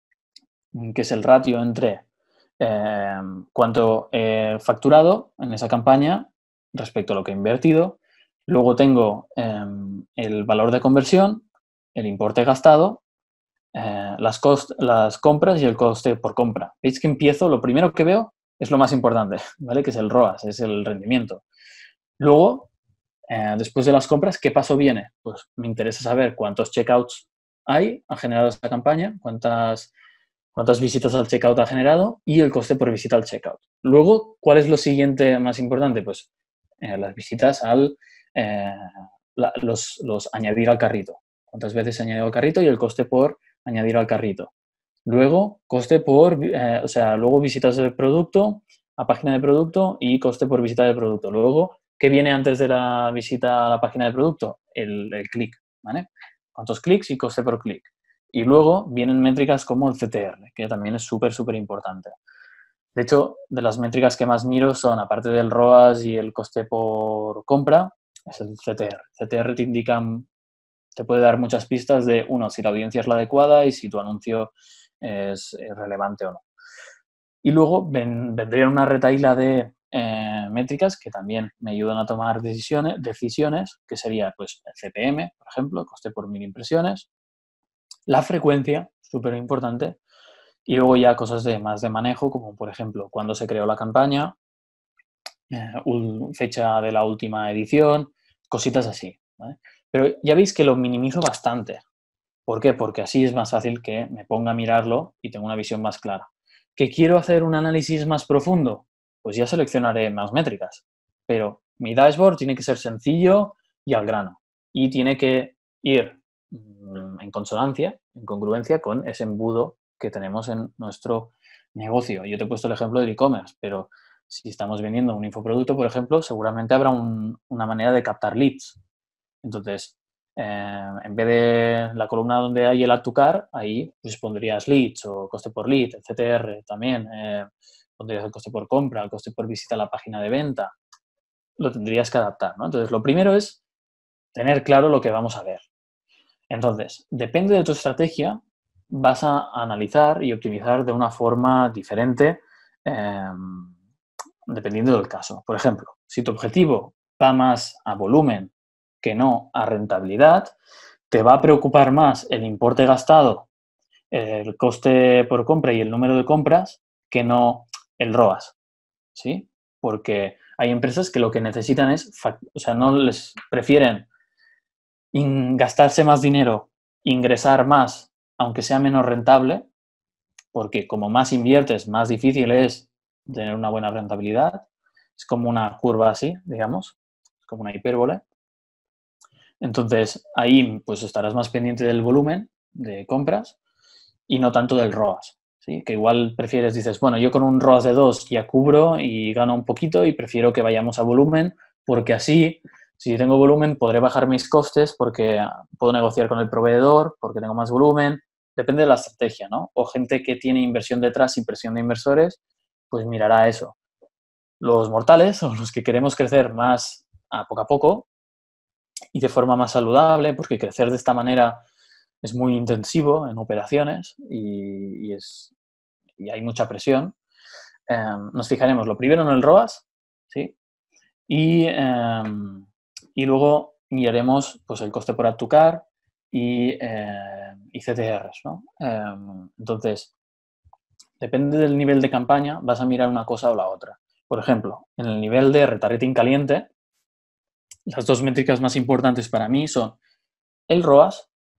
que es el ratio entre eh, cuánto he facturado en esa campaña respecto a lo que he invertido. Luego tengo eh, el valor de conversión, el importe gastado, eh, las, cost las compras y el coste por compra. Veis que empiezo, lo primero que veo es lo más importante, ¿vale? Que es el R O A S, es el rendimiento. Luego, eh, después de las compras, ¿qué paso viene? Pues me interesa saber cuántos checkouts hay, ha generado esta campaña, cuántas, cuántas visitas al checkout ha generado y el coste por visita al checkout. Luego, ¿cuál es lo siguiente más importante? Pues eh, las visitas al, eh, la, los, los añadir al carrito. Cuántas veces he añadido al carrito y el coste por añadir al carrito. Luego, coste por, eh, o sea, luego visitas del producto, a página de producto y coste por visita del producto. Luego, ¿qué viene antes de la visita a la página de producto? El, el clic, ¿vale? ¿Cuántos clics y coste por clic? Y luego vienen métricas como el C T R, que también es súper, súper importante. De hecho, de las métricas que más miro son, aparte del R O A S y el coste por compra, es el C T R. C T R te indica, te puede dar muchas pistas de, uno, si la audiencia es la adecuada y si tu anuncio es relevante o no. Y luego ven, vendría una retahíla de eh, métricas que también me ayudan a tomar decisiones, decisiones, que sería pues, el C P M, por ejemplo, coste por mil impresiones, la frecuencia, súper importante, y luego ya cosas de más de manejo, como por ejemplo, cuándo se creó la campaña, eh, fecha de la última edición, cositas así, ¿vale? Pero ya veis que lo minimizo bastante. ¿Por qué? Porque así es más fácil que me ponga a mirarlo y tenga una visión más clara. ¿Que quiero hacer un análisis más profundo? Pues ya seleccionaré más métricas. Pero mi dashboard tiene que ser sencillo y al grano. Y tiene que ir en consonancia, en congruencia con ese embudo que tenemos en nuestro negocio. Yo te he puesto el ejemplo del e-commerce, pero si estamos vendiendo un infoproducto, por ejemplo, seguramente habrá un, una manera de captar leads. Entonces, eh, en vez de la columna donde hay el add to cart, ahí pues pondrías leads o coste por lead, el C T R también, eh, pondrías el coste por compra, el coste por visita a la página de venta. Lo tendrías que adaptar, ¿no? Entonces, lo primero es tener claro lo que vamos a ver. Entonces, depende de tu estrategia, vas a analizar y optimizar de una forma diferente eh, dependiendo del caso. Por ejemplo, si tu objetivo va más a volumen que no a rentabilidad, te va a preocupar más el importe gastado, el coste por compra y el número de compras que no el R O A S, ¿sí? Porque hay empresas que lo que necesitan es, o sea, no les prefieren gastarse más dinero, ingresar más, aunque sea menos rentable, porque como más inviertes, más difícil es tener una buena rentabilidad. Es como una curva así, digamos, como una hipérbole. Entonces, ahí pues estarás más pendiente del volumen de compras y no tanto del R O A S, ¿sí? Que igual prefieres, dices, bueno, yo con un R O A S de dos ya cubro y gano un poquito y prefiero que vayamos a volumen porque así, si tengo volumen, podré bajar mis costes porque puedo negociar con el proveedor, porque tengo más volumen. Depende de la estrategia, ¿no? O gente que tiene inversión detrás y presión de inversores, pues mirará eso. Los mortales o los que queremos crecer más a poco a poco y de forma más saludable, porque crecer de esta manera es muy intensivo en operaciones y, y, es, y hay mucha presión. Eh, nos fijaremos lo primero en el R O A S, ¿sí? Y, eh, y luego miraremos pues, el coste por add to cart y, eh, y C T Rs, ¿no? Eh, entonces, depende del nivel de campaña, vas a mirar una cosa o la otra. Por ejemplo, en el nivel de retargeting caliente, las dos métricas más importantes para mí son el R O A S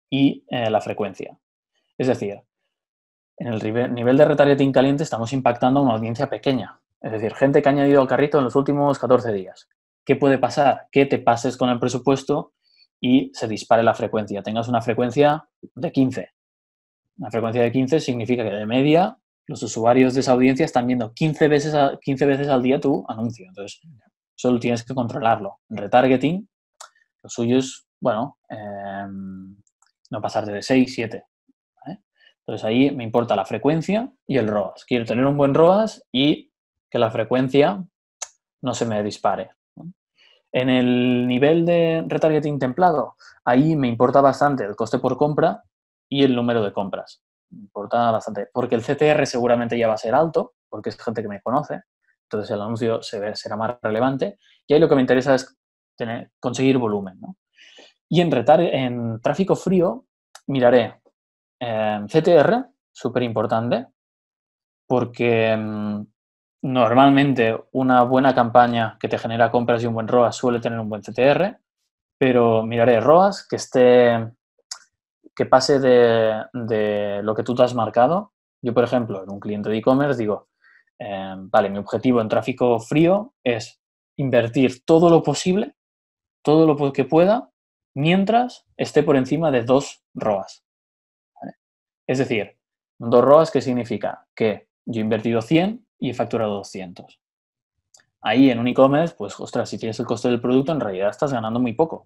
y eh, la frecuencia. Es decir, en el nivel de retargeting caliente estamos impactando a una audiencia pequeña. Es decir, gente que ha añadido al carrito en los últimos catorce días. ¿Qué puede pasar? Que te pases con el presupuesto y se dispare la frecuencia. Tengas una frecuencia de quince. Una frecuencia de quince significa que de media los usuarios de esa audiencia están viendo quince veces, a, quince veces al día tu anuncio. Entonces, solo tienes que controlarlo. En retargeting, lo suyo es, bueno, eh, no pasarte de seis, siete. ¿Vale? Entonces, ahí me importa la frecuencia y el R O A S. Quiero tener un buen R O A S y que la frecuencia no se me dispare. En el nivel de retargeting templado, ahí me importa bastante el coste por compra y el número de compras. Me importa bastante, porque el C T R seguramente ya va a ser alto, porque es gente que me conoce, entonces el anuncio se ve, será más relevante, y ahí lo que me interesa es tener, conseguir volumen, ¿no? Y en, retar en tráfico frío miraré eh, C T R, súper importante, porque mmm, normalmente una buena campaña que te genera compras y un buen R O A S suele tener un buen C T R, pero miraré R O A S que esté, que pase de, de lo que tú te has marcado. Yo, por ejemplo, en un cliente de e-commerce digo, eh, vale, mi objetivo en tráfico frío es invertir todo lo posible, todo lo que pueda, mientras esté por encima de dos R O A S. ¿Vale? Es decir, dos R O A S, ¿qué significa? Que yo he invertido cien y he facturado doscientos. Ahí en un e-commerce, pues, ostras, si tienes el coste del producto, en realidad estás ganando muy poco.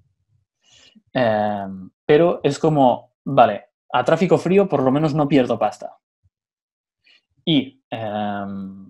Eh, pero es como, vale, a tráfico frío por lo menos no pierdo pasta. Y eh,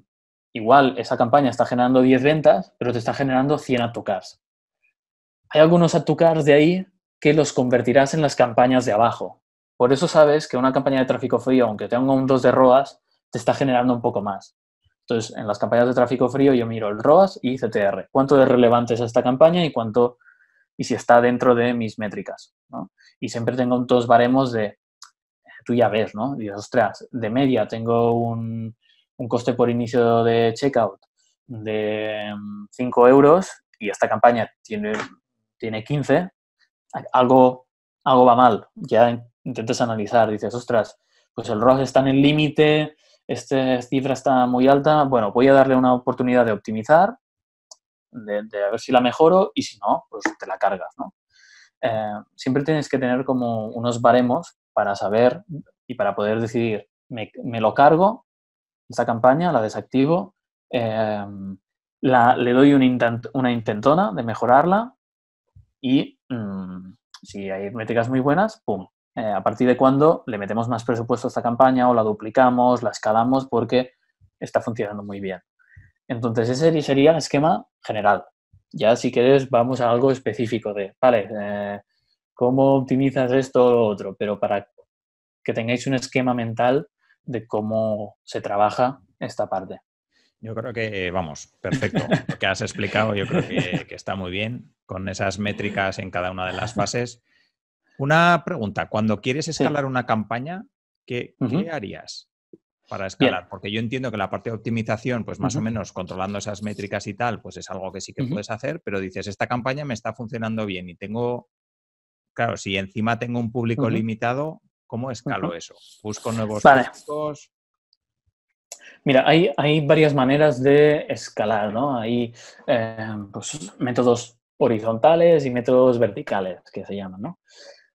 igual esa campaña está generando diez ventas, pero te está generando cien add to carts. Hay algunos add to carts de ahí que los convertirás en las campañas de abajo. Por eso sabes que una campaña de tráfico frío, aunque tenga un dos de R O A S, te está generando un poco más. Entonces, en las campañas de tráfico frío yo miro el R O A S y C T R. ¿Cuánto de relevante es esta campaña y cuánto y si está dentro de mis métricas, ¿no? Y siempre tengo dos baremos de, tú ya ves, ¿no? Dices, ostras, de media tengo un, un coste por inicio de checkout de cinco euros y esta campaña tiene, tiene quince, algo, algo va mal. Ya intentas analizar, dices, ostras, pues el R O A S está en el límite, esta cifra está muy alta, bueno, voy a darle una oportunidad de optimizar, de, de a ver si la mejoro y si no, pues te la cargas, ¿no? Eh, siempre tienes que tener como unos baremos para saber y para poder decidir, me, me lo cargo, esta campaña, la desactivo, eh, la, le doy un intent, una intentona de mejorarla y mmm, si hay métricas muy buenas, pum. Eh, a partir de cuando le metemos más presupuesto a esta campaña o la duplicamos, la escalamos porque está funcionando muy bien. Entonces, ese sería el esquema general. Ya si quieres vamos a algo específico de, vale, eh, ¿cómo optimizas esto o lo otro? Pero para que tengáis un esquema mental de cómo se trabaja esta parte. Yo creo que, vamos, perfecto. Lo que has explicado yo creo que, que está muy bien con esas métricas en cada una de las fases. Una pregunta, cuando quieres escalar sí. una campaña, ¿qué, uh-huh. ¿qué harías para escalar? Bien. Porque yo entiendo que la parte de optimización, pues más uh-huh. o menos controlando esas métricas y tal, pues es algo que sí que uh-huh. puedes hacer, pero dices, esta campaña me está funcionando bien y tengo, claro, si encima tengo un público uh-huh. limitado, ¿cómo escalo uh-huh. eso? ¿Busco nuevos vale. públicos? Mira, hay, hay varias maneras de escalar, ¿no? Hay eh, pues, métodos horizontales y métodos verticales, que se llaman, ¿no?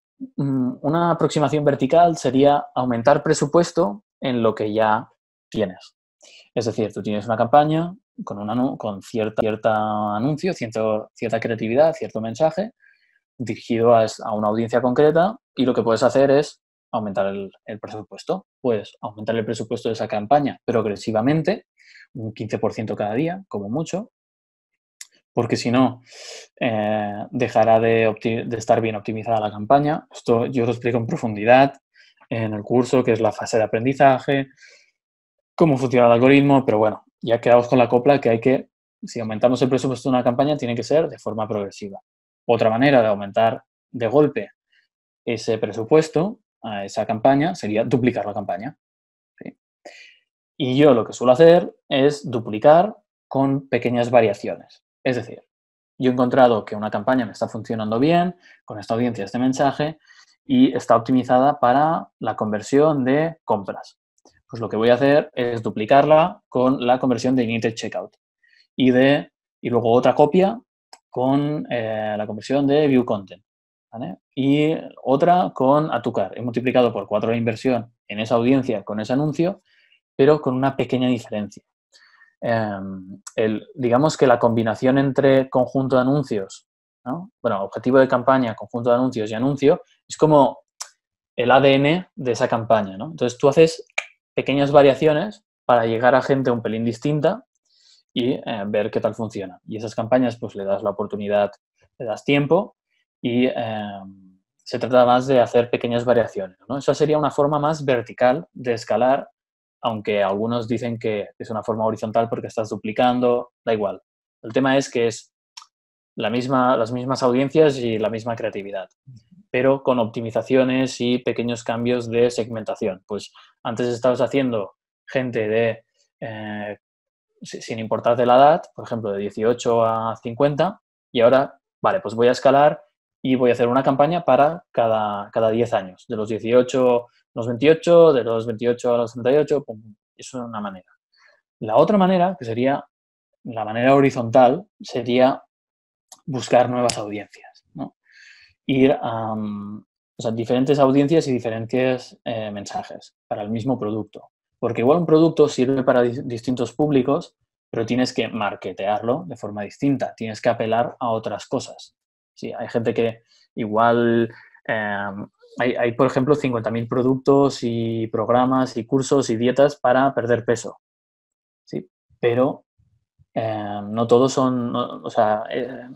Una aproximación vertical sería aumentar presupuesto en lo que ya tienes. Es decir, tú tienes una campaña con, un anu- con cierta, cierta anuncio, cierto, cierta creatividad, cierto mensaje dirigido a, a una audiencia concreta y lo que puedes hacer es aumentar el, el presupuesto. Puedes aumentar el presupuesto de esa campaña progresivamente, un quince por ciento cada día, como mucho, porque si no, eh, dejará de, de estar bien optimizada la campaña. Esto yo lo explico en profundidad en el curso, que es la fase de aprendizaje, cómo funciona el algoritmo, pero bueno, ya quedamos con la copla que hay que, si aumentamos el presupuesto de una campaña, tiene que ser de forma progresiva. Otra manera de aumentar de golpe ese presupuesto a esa campaña sería duplicar la campaña. ¿Sí? Y yo lo que suelo hacer es duplicar con pequeñas variaciones. Es decir, yo he encontrado que una campaña me está funcionando bien, con esta audiencia, este mensaje, y está optimizada para la conversión de compras. Pues lo que voy a hacer es duplicarla con la conversión de Ignited Checkout y, de, y luego otra copia con eh, la conversión de View Content, ¿vale? Y otra con Atucar. He multiplicado por cuatro la inversión en esa audiencia con ese anuncio, pero con una pequeña diferencia. Eh, el, digamos que la combinación entre conjunto de anuncios, ¿no? Bueno, objetivo de campaña, conjunto de anuncios y anuncio, es como el A D N de esa campaña, ¿no? Entonces, tú haces pequeñas variaciones para llegar a gente un pelín distinta y eh, ver qué tal funciona. Y esas campañas, pues, le das la oportunidad, le das tiempo y eh, se trata más de hacer pequeñas variaciones, ¿no? Esa sería una forma más vertical de escalar, aunque algunos dicen que es una forma horizontal porque estás duplicando, da igual. El tema es que es la misma, las mismas audiencias y la misma creatividad, pero con optimizaciones y pequeños cambios de segmentación. Pues antes estabas haciendo gente de, eh, sin importarte la edad, por ejemplo, de dieciocho a cincuenta, y ahora, vale, pues voy a escalar y voy a hacer una campaña para cada, cada diez años, de los dieciocho a los veintiocho, de los veintiocho a los treinta y ocho, pum, eso es una manera. La otra manera, que sería la manera horizontal, sería buscar nuevas audiencias, ¿no? Ir a um, o sea, diferentes audiencias y diferentes eh, mensajes para el mismo producto. Porque igual un producto sirve para di distintos públicos, pero tienes que marketearlo de forma distinta, tienes que apelar a otras cosas. Sí, hay gente que igual... Eh, hay, hay, por ejemplo, cincuenta mil productos y programas y cursos y dietas para perder peso. ¿Sí? Pero eh, no todos son... No, o sea, eh,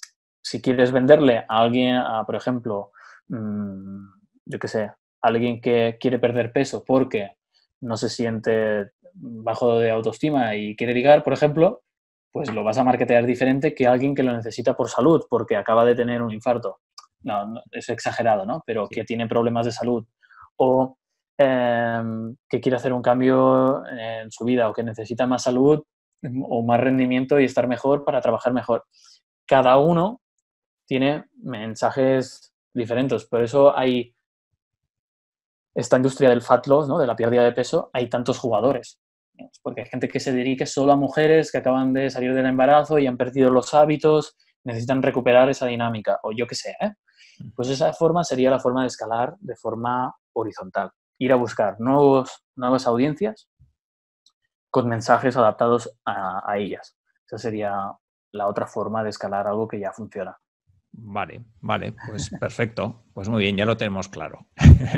si quieres venderle a alguien, a, por ejemplo, mmm, yo qué sé, alguien que quiere perder peso porque no se siente bajo de autoestima y quiere ligar, por ejemplo, pues lo vas a marketear diferente que alguien que lo necesita por salud, porque acaba de tener un infarto. No, no es exagerado, ¿no? Pero sí, que tiene problemas de salud o eh, que quiere hacer un cambio en su vida o que necesita más salud o más rendimiento y estar mejor para trabajar mejor. Cada uno tiene mensajes diferentes. Por eso hay esta industria del fat loss, ¿no? De la pérdida de peso, hay tantos jugadores. Porque hay gente que se dedique solo a mujeres que acaban de salir del embarazo y han perdido los hábitos, necesitan recuperar esa dinámica, o yo qué sé, ¿eh? Pues esa forma sería la forma de escalar de forma horizontal. Ir a buscar nuevos, nuevas audiencias con mensajes adaptados a, a ellas. Esa sería la otra forma de escalar algo que ya funciona. Vale, vale, pues perfecto. Pues muy bien, ya lo tenemos claro.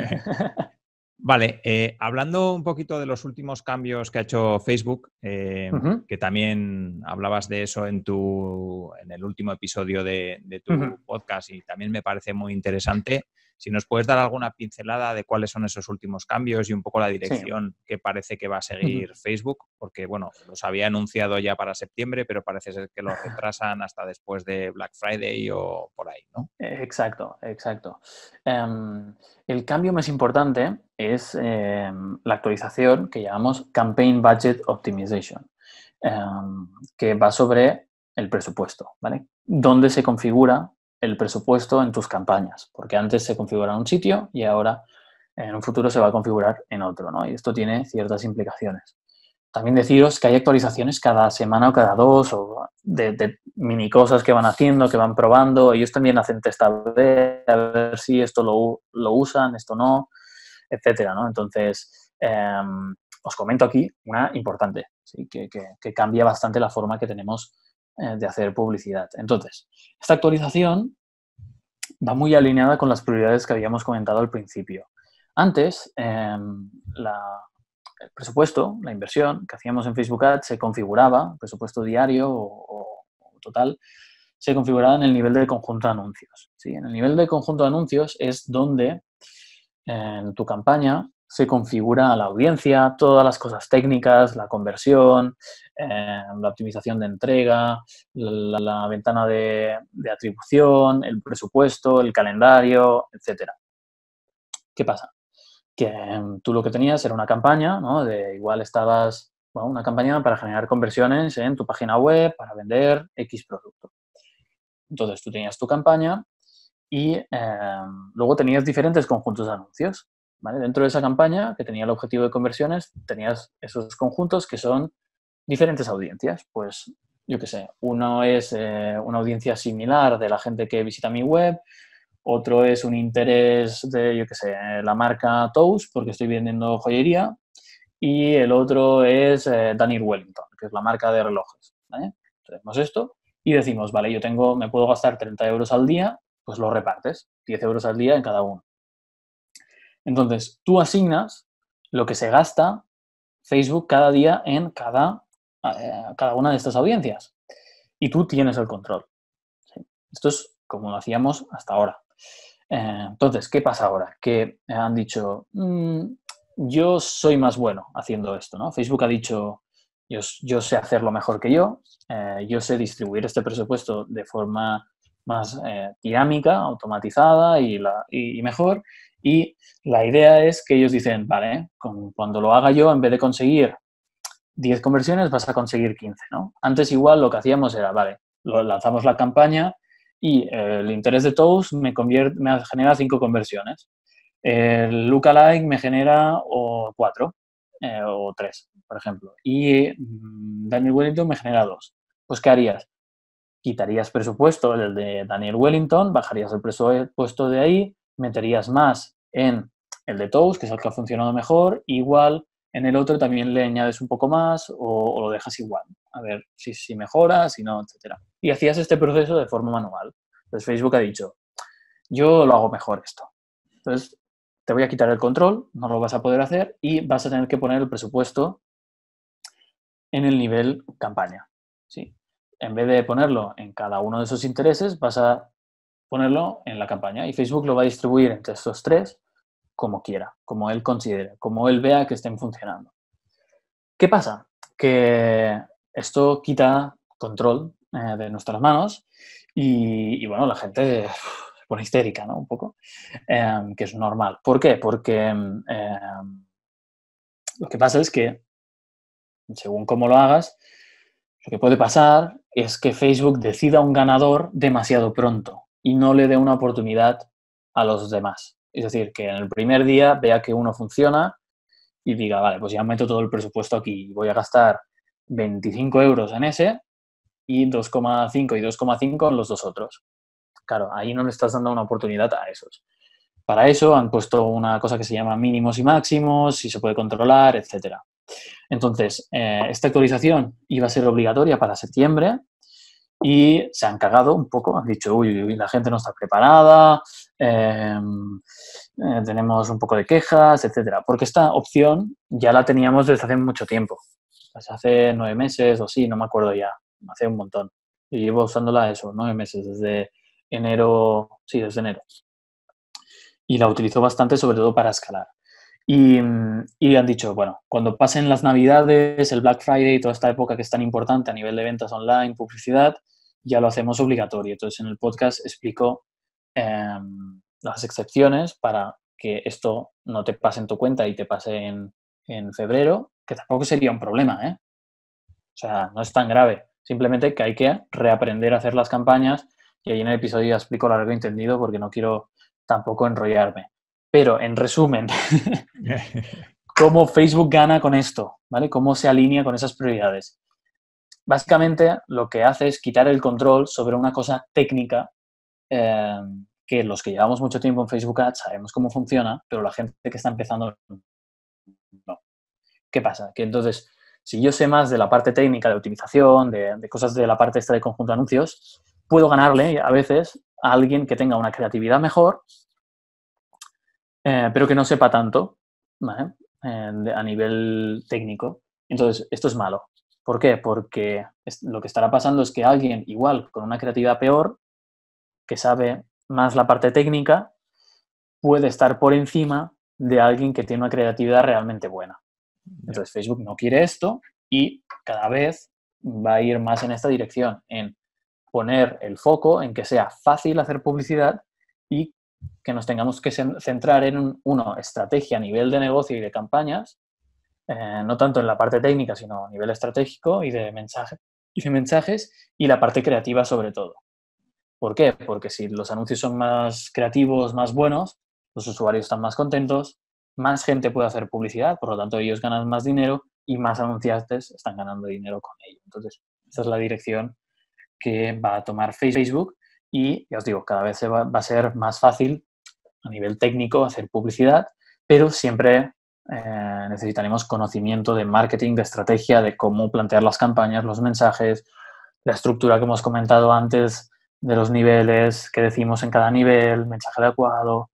Vale, eh, hablando un poquito de los últimos cambios que ha hecho Facebook, eh, uh-huh. que también hablabas de eso en, tu, en el último episodio de, de tu uh-huh. podcast y también me parece muy interesante. Si nos puedes dar alguna pincelada de cuáles son esos últimos cambios y un poco la dirección sí. que parece que va a seguir uh-huh. Facebook, porque bueno, los había anunciado ya para septiembre, pero parece ser que los retrasan hasta después de Black Friday o por ahí, ¿no? Exacto, exacto. Um, el cambio más importante es eh, la actualización que llamamos Campaign Budget Optimization, um, que va sobre el presupuesto, ¿vale? ¿Dónde se configura el presupuesto en tus campañas? Porque antes se configuraba en un sitio y ahora en un futuro se va a configurar en otro, ¿no? Y esto tiene ciertas implicaciones. También deciros que hay actualizaciones cada semana o cada dos o de, de mini cosas que van haciendo, que van probando. Ellos también hacen test a ver, a ver si esto lo, lo usan, esto no, etcétera, ¿no? Entonces, eh, os comento aquí una importante, ¿sí? que, que, que cambia bastante la forma que tenemos eh, de hacer publicidad. Entonces, esta actualización va muy alineada con las prioridades que habíamos comentado al principio. Antes, eh, la... el presupuesto, la inversión que hacíamos en Facebook Ads se configuraba, el presupuesto diario o, o total, se configuraba en el nivel de conjunto de anuncios. ¿Sí? En el nivel de conjunto de anuncios es donde en tu campaña se configura la audiencia, todas las cosas técnicas, la conversión, eh, la optimización de entrega, la, la ventana de, de atribución, el presupuesto, el calendario, etcétera. ¿Qué pasa? Que tú lo que tenías era una campaña, ¿no? De igual estabas, bueno, una campaña para generar conversiones en tu página web, para vender X producto. Entonces tú tenías tu campaña y eh, luego tenías diferentes conjuntos de anuncios, ¿vale? Dentro de esa campaña, que tenía el objetivo de conversiones, tenías esos conjuntos que son diferentes audiencias. Pues, yo qué sé, uno es eh, una audiencia similar de la gente que visita mi web, otro es un interés de, yo qué sé, la marca Tous, porque estoy vendiendo joyería, y el otro es eh, Daniel Wellington, que es la marca de relojes, ¿vale? Tenemos esto y decimos, vale, yo tengo, me puedo gastar treinta euros al día, pues lo repartes, diez euros al día en cada uno. Entonces, tú asignas lo que se gasta Facebook cada día en cada, eh, cada una de estas audiencias y tú tienes el control, ¿sí? Esto es como lo hacíamos hasta ahora. Eh, entonces, ¿qué pasa ahora? Que han dicho, mmm, yo soy más bueno haciendo esto, ¿no? Facebook ha dicho, yo, yo sé hacerlo mejor que yo, eh, yo sé distribuir este presupuesto de forma más eh, dinámica, automatizada y, la, y, y mejor. Y la idea es que ellos dicen, vale, con, cuando lo haga yo, en vez de conseguir diez conversiones, vas a conseguir quince, ¿no? Antes igual lo que hacíamos era, vale, lo, lanzamos la campaña y eh, el interés de todos me, convierte, me genera cinco conversiones. El lookalike me genera o cuatro eh, o tres, por ejemplo. Y mmm, Daniel Wellington me genera dos. Pues, ¿qué harías? Quitarías presupuesto el de Daniel Wellington, bajarías el presupuesto de ahí, meterías más en el de Tous, que es el que ha funcionado mejor, igual en el otro también le añades un poco más o, o lo dejas igual. A ver si, si mejora, si no, etcétera. Y hacías este proceso de forma manual. Entonces Facebook ha dicho, yo lo hago mejor esto. Entonces te voy a quitar el control, no lo vas a poder hacer y vas a tener que poner el presupuesto en el nivel campaña, ¿sí? En vez de ponerlo en cada uno de esos intereses, vas a ponerlo en la campaña y Facebook lo va a distribuir entre estos tres como quiera, como él considere, como él vea que estén funcionando. ¿Qué pasa? Que esto quita control eh, de nuestras manos y, y, bueno, la gente se pone histérica, ¿no? Un poco, eh, que es normal. ¿Por qué? Porque eh, lo que pasa es que, según cómo lo hagas, lo que puede pasar es que Facebook decida un ganador demasiado pronto y no le dé una oportunidad a los demás. Es decir, que en el primer día vea que uno funciona y diga, vale, pues ya meto todo el presupuesto aquí, voy a gastar veinticinco euros en ese y dos coma cinco y dos coma cinco en los dos otros. Claro, ahí no le estás dando una oportunidad a esos. Para eso han puesto una cosa que se llama mínimos y máximos, si se puede controlar, etcétera. Entonces, eh, esta actualización iba a ser obligatoria para septiembre y se han cagado un poco, han dicho, uy, uy la gente no está preparada, eh, eh, tenemos un poco de quejas, etcétera. Porque esta opción ya la teníamos desde hace mucho tiempo, desde hace nueve meses o sí, no me acuerdo ya, hace un montón. Y llevo usándola eso, nueve meses, desde enero, sí, desde enero. Y la utilizo bastante, sobre todo para escalar. Y, y han dicho, bueno, cuando pasen las Navidades, el Black Friday y toda esta época que es tan importante a nivel de ventas online, publicidad, ya lo hacemos obligatorio. Entonces, en el podcast explico eh, las excepciones para que esto no te pase en tu cuenta y te pase en, en febrero, que tampoco sería un problema, ¿eh? O sea, no es tan grave. Simplemente que hay que reaprender a hacer las campañas y ahí en el episodio ya explico largo y entendido porque no quiero tampoco enrollarme. Pero, en resumen, ¿cómo Facebook gana con esto? ¿Vale? ¿Cómo se alinea con esas prioridades? Básicamente, lo que hace es quitar el control sobre una cosa técnica eh, que los que llevamos mucho tiempo en Facebook Ads sabemos cómo funciona, pero la gente que está empezando no. ¿Qué pasa? Que entonces, si yo sé más de la parte técnica de optimización, de, de cosas de la parte esta de conjunto de anuncios, puedo ganarle a veces a alguien que tenga una creatividad mejor, Eh, pero que no sepa tanto, ¿vale? Eh, a nivel técnico. Entonces, esto es malo. ¿Por qué? Porque es, lo que estará pasando es que alguien igual con una creatividad peor, que sabe más la parte técnica, puede estar por encima de alguien que tiene una creatividad realmente buena. Entonces, Facebook no quiere esto y cada vez va a ir más en esta dirección, en poner el foco en que sea fácil hacer publicidad y que nos tengamos que centrar en, un, uno, estrategia a nivel de negocio y de campañas, eh, no tanto en la parte técnica, sino a nivel estratégico y de, mensaje, y de mensajes, y la parte creativa sobre todo. ¿Por qué? Porque si los anuncios son más creativos, más buenos, los usuarios están más contentos, más gente puede hacer publicidad, por lo tanto ellos ganan más dinero y más anunciantes están ganando dinero con ello. Entonces, esa es la dirección que va a tomar Facebook y, ya os digo, cada vez se va, va a ser más fácil a nivel técnico hacer publicidad, pero siempre eh, necesitaremos conocimiento de marketing, de estrategia, de cómo plantear las campañas, los mensajes, la estructura que hemos comentado antes de los niveles, qué decimos en cada nivel, mensaje adecuado,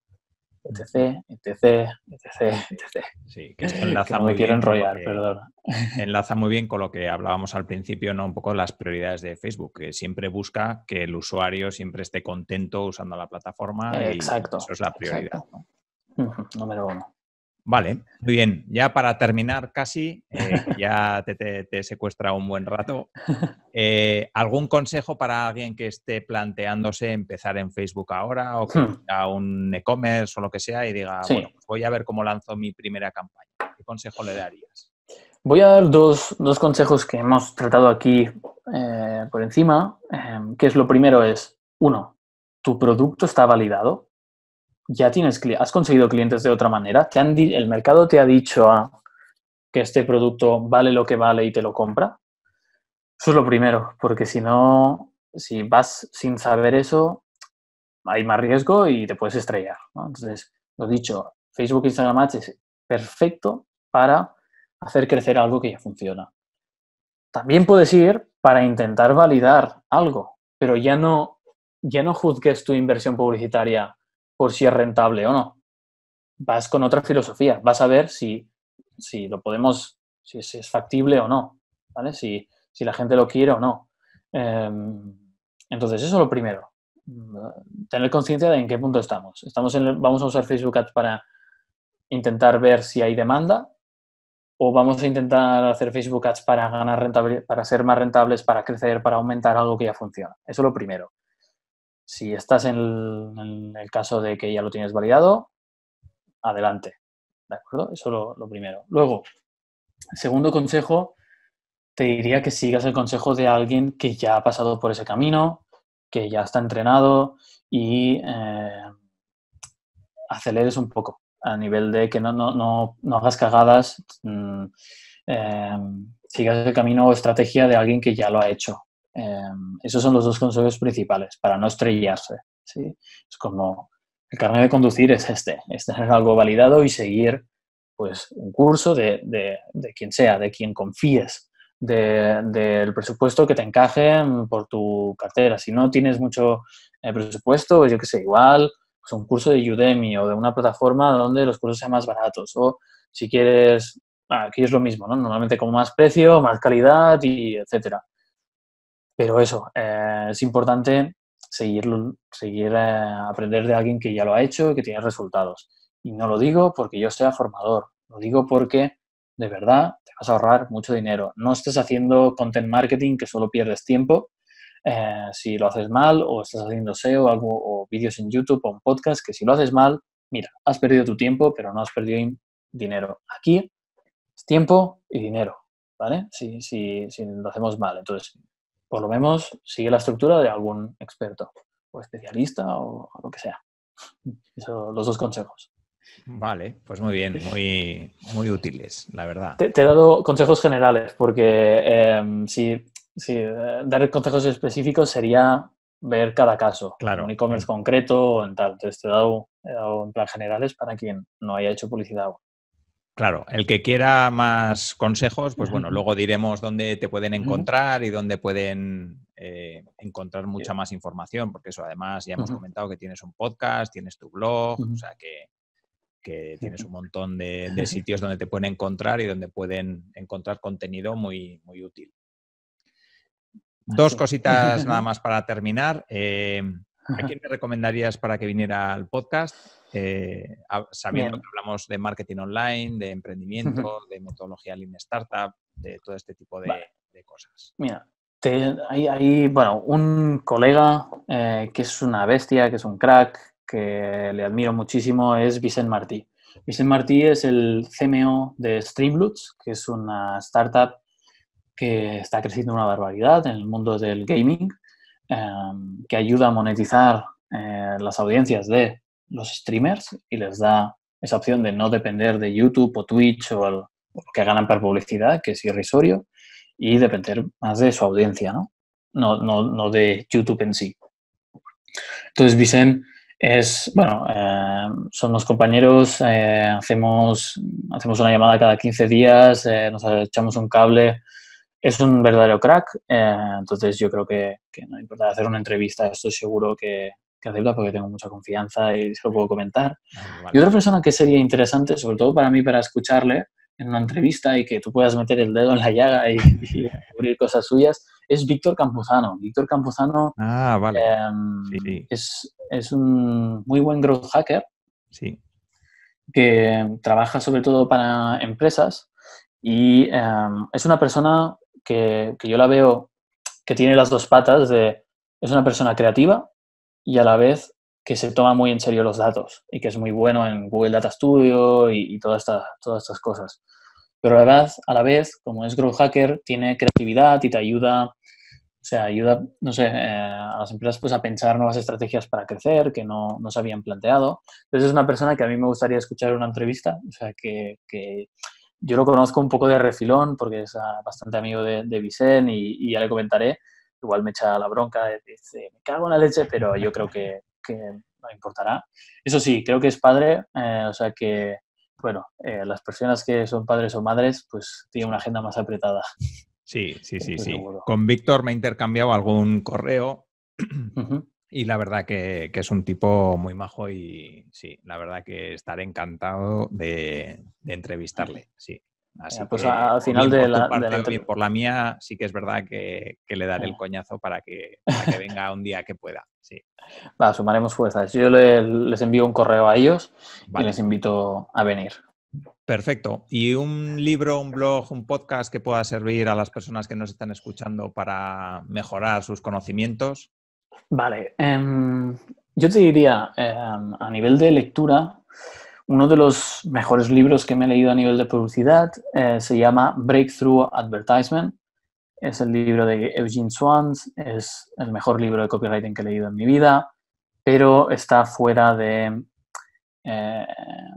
etc, etc, etc, etc. Sí, que esto enlaza que no muy me quiero bien enrollar, que, perdona. Enlaza muy bien con lo que hablábamos al principio, ¿no? Un poco las prioridades de Facebook, que siempre busca que el usuario siempre esté contento usando la plataforma y Exacto, eso es la prioridad, exacto. ¿no? Uh-huh, número uno. Vale, muy bien. Ya para terminar casi, eh, que ya te, te, te secuestra un buen rato, eh, ¿algún consejo para alguien que esté planteándose empezar en Facebook ahora o que Hmm. tenga un e-commerce o lo que sea y diga, Sí. bueno, pues voy a ver cómo lanzo mi primera campaña? ¿Qué consejo le darías? Voy a dar dos, dos consejos que hemos tratado aquí eh, por encima, eh, que es lo primero es, uno, tu producto está validado. Ya tienes, has conseguido clientes de otra manera, te han di- el mercado te ha dicho ah, que este producto vale lo que vale y te lo compra. Eso es lo primero, porque si no, si vas sin saber eso, hay más riesgo y te puedes estrellar, ¿no? Entonces, lo dicho, Facebook e Instagram Ads es perfecto para hacer crecer algo que ya funciona. También puedes ir para intentar validar algo, pero ya no, ya no juzgues tu inversión publicitaria por si es rentable o no. Vas con otra filosofía, vas a ver si, si lo podemos, si es, si es factible o no, ¿vale? Si, si la gente lo quiere o no. Eh, entonces, eso es lo primero. Tener conciencia de en qué punto estamos. estamos en el, vamos a usar Facebook Ads para intentar ver si hay demanda o vamos a intentar hacer Facebook Ads para ganar rentabilidad, para ser más rentables, para crecer, para aumentar algo que ya funciona. Eso es lo primero. Si estás en el, en el caso de que ya lo tienes validado, adelante. ¿De acuerdo? Eso es lo, lo primero. Luego, el segundo consejo, te diría que sigas el consejo de alguien que ya ha pasado por ese camino, que ya está entrenado y eh, aceleres un poco a nivel de que no, no, no, no hagas cagadas, mmm, eh, sigas el camino o estrategia de alguien que ya lo ha hecho. Eh, esos son los dos consejos principales para no estrellarse, ¿sí? Es como el carnet de conducir es este, es tener algo validado y seguir pues un curso de, de, de quien sea, de quien confíes, del de, presupuesto que te encaje por tu cartera. Si no tienes mucho eh, presupuesto, pues yo qué sé, igual pues un curso de Udemy o de una plataforma donde los cursos sean más baratos. O si quieres, aquí es lo mismo, ¿no? Normalmente con más precio, más calidad y etcétera. Pero eso, eh, es importante seguir, seguir eh, aprender de alguien que ya lo ha hecho y que tiene resultados. Y no lo digo porque yo sea formador, lo digo porque de verdad te vas a ahorrar mucho dinero. No estés haciendo content marketing que solo pierdes tiempo eh, si lo haces mal, o estás haciendo S E O algo, o vídeos en YouTube o un podcast, que si lo haces mal, mira, has perdido tu tiempo, pero no has perdido dinero. Aquí es tiempo y dinero, ¿vale? Si, si, si lo hacemos mal. Entonces, por lo menos sigue la estructura de algún experto o especialista o, o lo que sea. Esos los dos consejos. Vale, pues muy bien, muy, muy útiles, la verdad. Te, te he dado consejos generales porque eh, si, si eh, dar consejos específicos sería ver cada caso, Claro. un e-commerce concreto o en tal. Entonces te he dado, he dado en plan generales para quien no haya hecho publicidad aún. Claro, el que quiera más consejos, pues bueno, luego diremos dónde te pueden encontrar y dónde pueden eh, encontrar mucha más información, porque eso además ya hemos comentado que tienes un podcast, tienes tu blog, o sea que, que tienes un montón de, de sitios donde te pueden encontrar y donde pueden encontrar contenido muy, muy útil. Dos cositas nada más para terminar. Eh, ¿A quién me recomendarías para que viniera al podcast? Eh, sabiendo Bien. que hablamos de marketing online, de emprendimiento, de metodología Lean Startup, de todo este tipo de, vale. de cosas. Mira, te, hay, hay, bueno, un colega eh, que es una bestia, que es un crack, que le admiro muchísimo, es Vicent Martí. Vicent Martí es el C M O de Streamloots, que es una startup que está creciendo una barbaridad en el mundo del gaming. um, que ayuda a monetizar eh, las audiencias de los streamers y les da esa opción de no depender de YouTube o Twitch o, el, o lo que ganan por publicidad, que es irrisorio, y depender más de su audiencia, ¿no? No, no, no de YouTube en sí. Entonces, Vicent es, bueno, eh, somos compañeros, eh, hacemos, hacemos una llamada cada quince días, eh, nos echamos un cable. Es un verdadero crack, eh, entonces yo creo que, que no importa hacer una entrevista, estoy seguro que, que acepta porque tengo mucha confianza y se lo puedo comentar. Vale. Y otra persona que sería interesante, sobre todo para mí, para escucharle en una entrevista y que tú puedas meter el dedo en la llaga y, y descubrir cosas suyas, es Víctor Campuzano. Víctor Campuzano ah, vale. eh, sí, sí. Es, es un muy buen growth hacker sí. que trabaja sobre todo para empresas y eh, es una persona que, que yo la veo que tiene las dos patas de, es una persona creativa y a la vez que se toma muy en serio los datos y que es muy bueno en Google Data Studio y, y toda esta, todas estas cosas. Pero a la vez, a la vez, como es growth hacker, tiene creatividad y te ayuda, o sea, ayuda, no sé, eh, a las empresas pues a pensar nuevas estrategias para crecer que no, no se habían planteado. Entonces es una persona que a mí me gustaría escuchar en una entrevista, o sea, que... que yo lo conozco un poco de refilón porque es uh, bastante amigo de, de Vicent y, y ya le comentaré. Igual me echa la bronca, dice, me cago en la leche, pero yo creo que, que no importará. Eso sí, creo que es padre, eh, o sea que, bueno, eh, las personas que son padres o madres, pues tienen una agenda más apretada. Sí, sí, sí, sí. Seguro. Con Víctor me he intercambiado algún correo. Uh-huh. Y la verdad que, que es un tipo muy majo y sí, la verdad que estaré encantado de, de entrevistarle, sí. Así ya, pues que, al final de la, parte, de la bien por la mía, sí que es verdad que, que le daré el coñazo para que, para que venga un día que pueda, sí. Va, sumaremos fuerzas. Yo le, les envío un correo a ellos vale. Y les invito a venir. Perfecto. ¿Y un libro, un blog, un podcast que pueda servir a las personas que nos están escuchando para mejorar sus conocimientos? Vale, um, yo te diría, um, a nivel de lectura, uno de los mejores libros que me he leído a nivel de publicidad eh, se llama Breakthrough Advertisement. Es el libro de Eugene Swans, es el mejor libro de copywriting que he leído en mi vida, pero está fuera de, eh,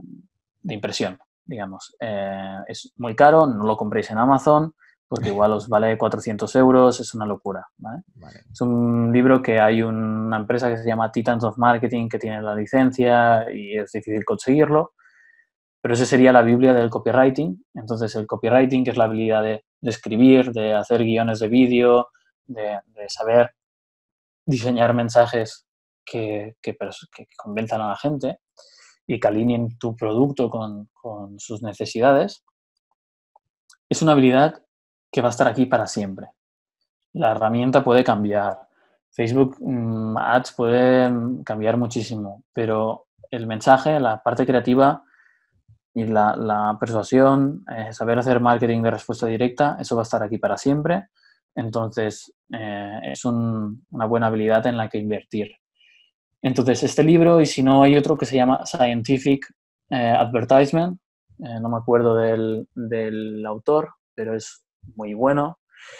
de impresión, digamos. Eh, es muy caro, no lo compréis en Amazon, porque igual os vale cuatrocientos euros, es una locura, ¿vale? Vale. Es un libro que hay una empresa que se llama Titans of Marketing que tiene la licencia y es difícil conseguirlo, pero esa sería la Biblia del copywriting. Entonces, el copywriting, que es la habilidad de, de escribir, de hacer guiones de vídeo, de, de saber diseñar mensajes que, que, que convenzan a la gente y que alineen tu producto con, con sus necesidades, es una habilidad que va a estar aquí para siempre. La herramienta puede cambiar. Facebook um, Ads puede cambiar muchísimo, pero el mensaje, la parte creativa y la, la persuasión, eh, saber hacer marketing de respuesta directa, eso va a estar aquí para siempre. Entonces, eh, es un, una buena habilidad en la que invertir. Entonces, este libro, y si no hay otro que se llama Scientific eh, Advertisement, eh, no me acuerdo del, del autor, pero es muy bueno.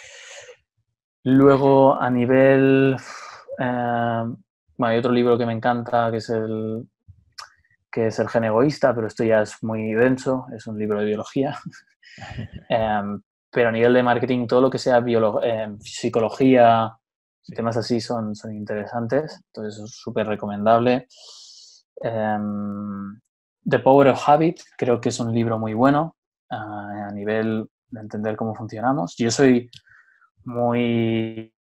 Luego, a nivel... Eh, bueno, hay otro libro que me encanta, que es el que es El gen egoísta, pero esto ya es muy denso, es un libro de biología. eh, pero a nivel de marketing, todo lo que sea eh, psicología, sí. Temas así son, son interesantes, entonces es súper recomendable. Eh, The Power of Habit, creo que es un libro muy bueno uh, a nivel de entender cómo funcionamos. Yo soy muy,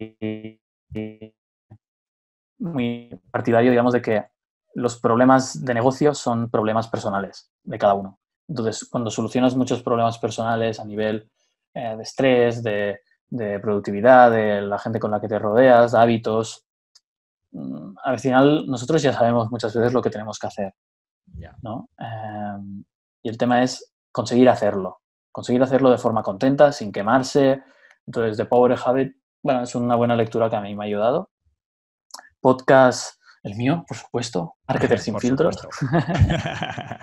muy partidario, digamos, de que los problemas de negocio son problemas personales de cada uno. Entonces, cuando solucionas muchos problemas personales a nivel eh, de estrés, de, de productividad, de la gente con la que te rodeas, de hábitos, al final nosotros ya sabemos muchas veces lo que tenemos que hacer, ¿no? Eh, y el tema es conseguir hacerlo. Conseguir hacerlo de forma contenta, sin quemarse. Entonces, The Power of Habit, bueno, es una buena lectura que a mí me ha ayudado. Podcast, el mío, por supuesto, Marketer sin filtros.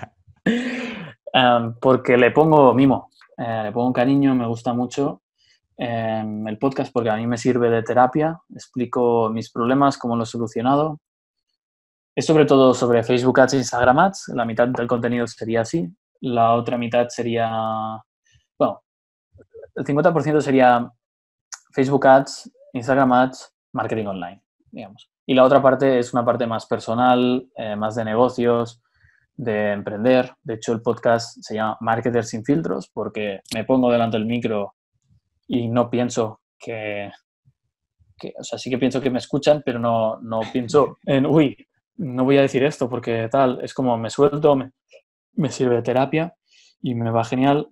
um, porque le pongo mimo, eh, le pongo cariño, me gusta mucho eh, el podcast porque a mí me sirve de terapia. Explico mis problemas, cómo los he solucionado. Es sobre todo sobre Facebook Ads e Instagram Ads. La mitad del contenido sería así. La otra mitad sería... Bueno, el cincuenta por ciento sería Facebook Ads, Instagram Ads, marketing online, digamos. Y la otra parte es una parte más personal, eh, más de negocios, de emprender. De hecho, el podcast se llama Marketers sin filtros porque me pongo delante del micro y no pienso que, que... O sea, sí que pienso que me escuchan, pero no, no pienso en, uy, no voy a decir esto porque tal. Es como me suelto, me, me sirve de terapia y me va genial.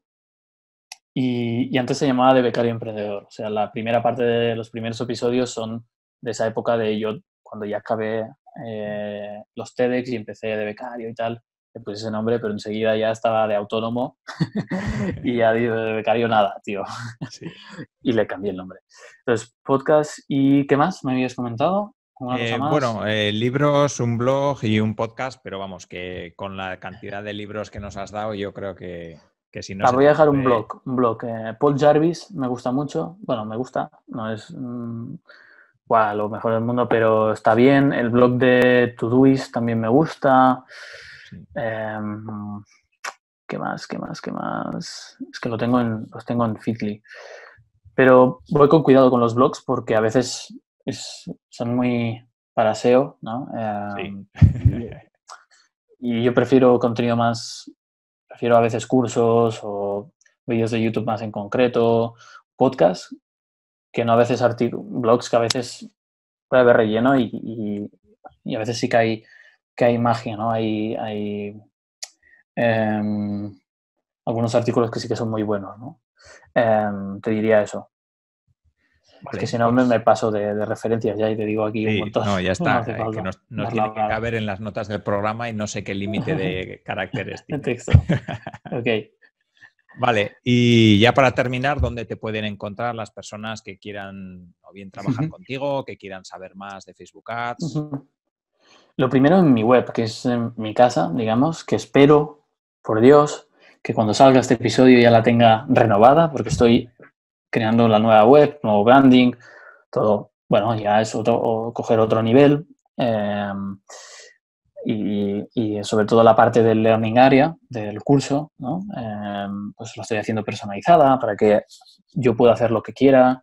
Y, y antes se llamaba de becario emprendedor. O sea, la primera parte de los primeros episodios son de esa época de yo, cuando ya acabé eh, los TEDx y empecé de becario y tal. Le puse ese nombre, pero enseguida ya estaba de autónomo y ya de becario nada, tío. Sí. Y le cambié el nombre. Entonces, podcast y ¿qué más me habías comentado? ¿Una cosa Eh, más? bueno, eh, libros, un blog y un podcast, pero vamos, que con la cantidad de libros que nos has dado, yo creo que... Que si no ah, voy a dejar puede... un blog, un blog. Eh, Paul Jarvis me gusta mucho. Bueno, me gusta. No es mmm, bueno, lo mejor del mundo, pero está bien. El blog de Todoist también me gusta. Sí. Eh, ¿Qué más? ¿Qué más? ¿Qué más? Es que lo tengo en, los tengo en Feedly. Pero voy con cuidado con los blogs porque a veces es, son muy para S E O, ¿no? Eh, sí. y, y yo prefiero contenido más... Prefiero a veces cursos o vídeos de YouTube más en concreto, podcasts, que no a veces blogs que a veces puede haber relleno y, y, y a veces sí que hay, que hay magia, ¿no? Hay, hay eh, algunos artículos que sí que son muy buenos, ¿no? Eh, te diría eso. Vale, es que si no pues... me, me paso de, de referencias ya y te digo aquí sí, un montón. No, ya está. No eh, que nos, nos tiene que caber en las notas del programa y no sé qué límite de caracteres tiene. texto. Ok. Vale, y ya para terminar, ¿dónde te pueden encontrar las personas que quieran o bien trabajar uh-huh. contigo, que quieran saber más de Facebook Ads? Uh-huh. Lo primero en mi web, que es en mi casa, digamos, que espero, por Dios, que cuando salga este episodio ya la tenga renovada, porque estoy creando la nueva web, nuevo branding, todo, bueno, ya es otro, coger otro nivel. Eh, y, y sobre todo la parte del learning area, del curso, ¿no? Eh, pues lo estoy haciendo personalizada para que yo pueda hacer lo que quiera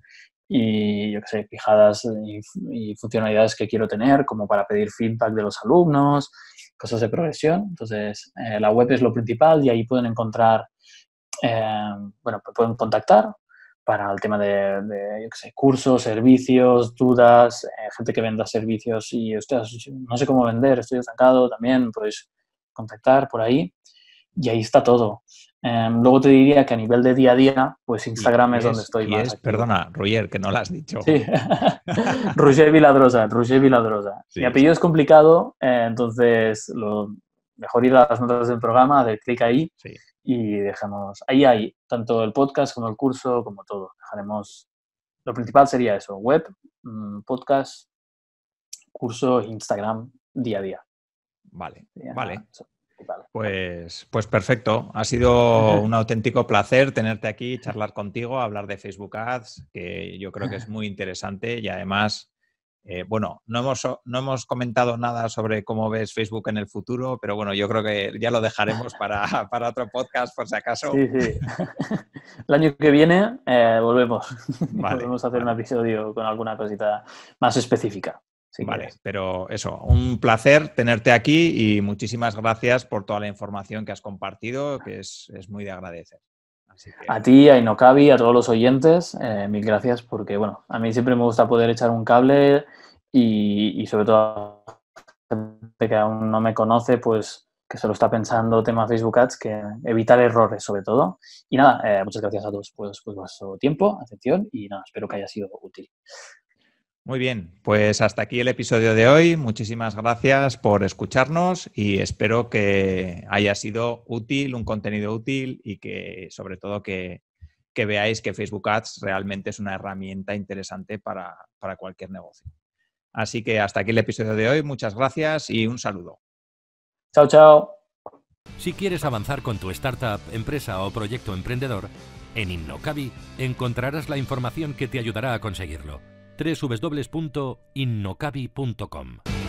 y, yo qué sé, fijadas y, y funcionalidades que quiero tener, como para pedir feedback de los alumnos, cosas de progresión. Entonces, eh, la web es lo principal y ahí pueden encontrar, eh, bueno, pueden contactar para el tema de, de yo qué sé, cursos, servicios, dudas, eh, gente que venda servicios y, ostras, no sé cómo vender, estoy estancado, también podéis contactar por ahí y ahí está todo. Eh, luego te diría que a nivel de día a día, pues Instagram es, es donde estoy y más es, activo. Perdona, Roger, que no lo has dicho. Sí, Roger Viladrosa, Roger Viladrosa. Sí, Mi apellido sí. es complicado, eh, entonces lo mejor ir a las notas del programa, hacer clic ahí. Sí. Y dejamos, ahí hay tanto el podcast como el curso, como todo. Dejaremos, lo principal sería eso, web, podcast, curso, Instagram, día a día. Vale, sería vale. Eso, pues, pues perfecto. Ha sido un auténtico placer tenerte aquí, charlar contigo, hablar de Facebook Ads, que yo creo que es muy interesante y además... Eh, bueno, no hemos, no hemos comentado nada sobre cómo ves Facebook en el futuro, pero bueno, yo creo que ya lo dejaremos para, para otro podcast, por si acaso. Sí, sí. El año que viene eh, volvemos. Vale, volvemos a hacer vale. un episodio con alguna cosita más específica. Si vale, quieres. Pero eso, un placer tenerte aquí y muchísimas gracias por toda la información que has compartido, que es, es muy de agradecer. Así que... A ti, a Inocabi, a todos los oyentes, eh, mil gracias porque, bueno, a mí siempre me gusta poder echar un cable y, y sobre todo a gente que aún no me conoce, pues que se lo está pensando tema Facebook Ads, que evitar errores sobre todo. Y nada, eh, muchas gracias a todos pues, por vuestro tiempo, atención y nada, espero que haya sido útil. Muy bien, pues hasta aquí el episodio de hoy. Muchísimas gracias por escucharnos y espero que haya sido útil, un contenido útil y que sobre todo que, que veáis que Facebook Ads realmente es una herramienta interesante para, para cualquier negocio. Así que hasta aquí el episodio de hoy. Muchas gracias y un saludo. Chao, chao. Si quieres avanzar con tu startup, empresa o proyecto emprendedor, En Innocabi encontrarás la información que te ayudará a conseguirlo. doble u doble u doble u punto innocabi punto com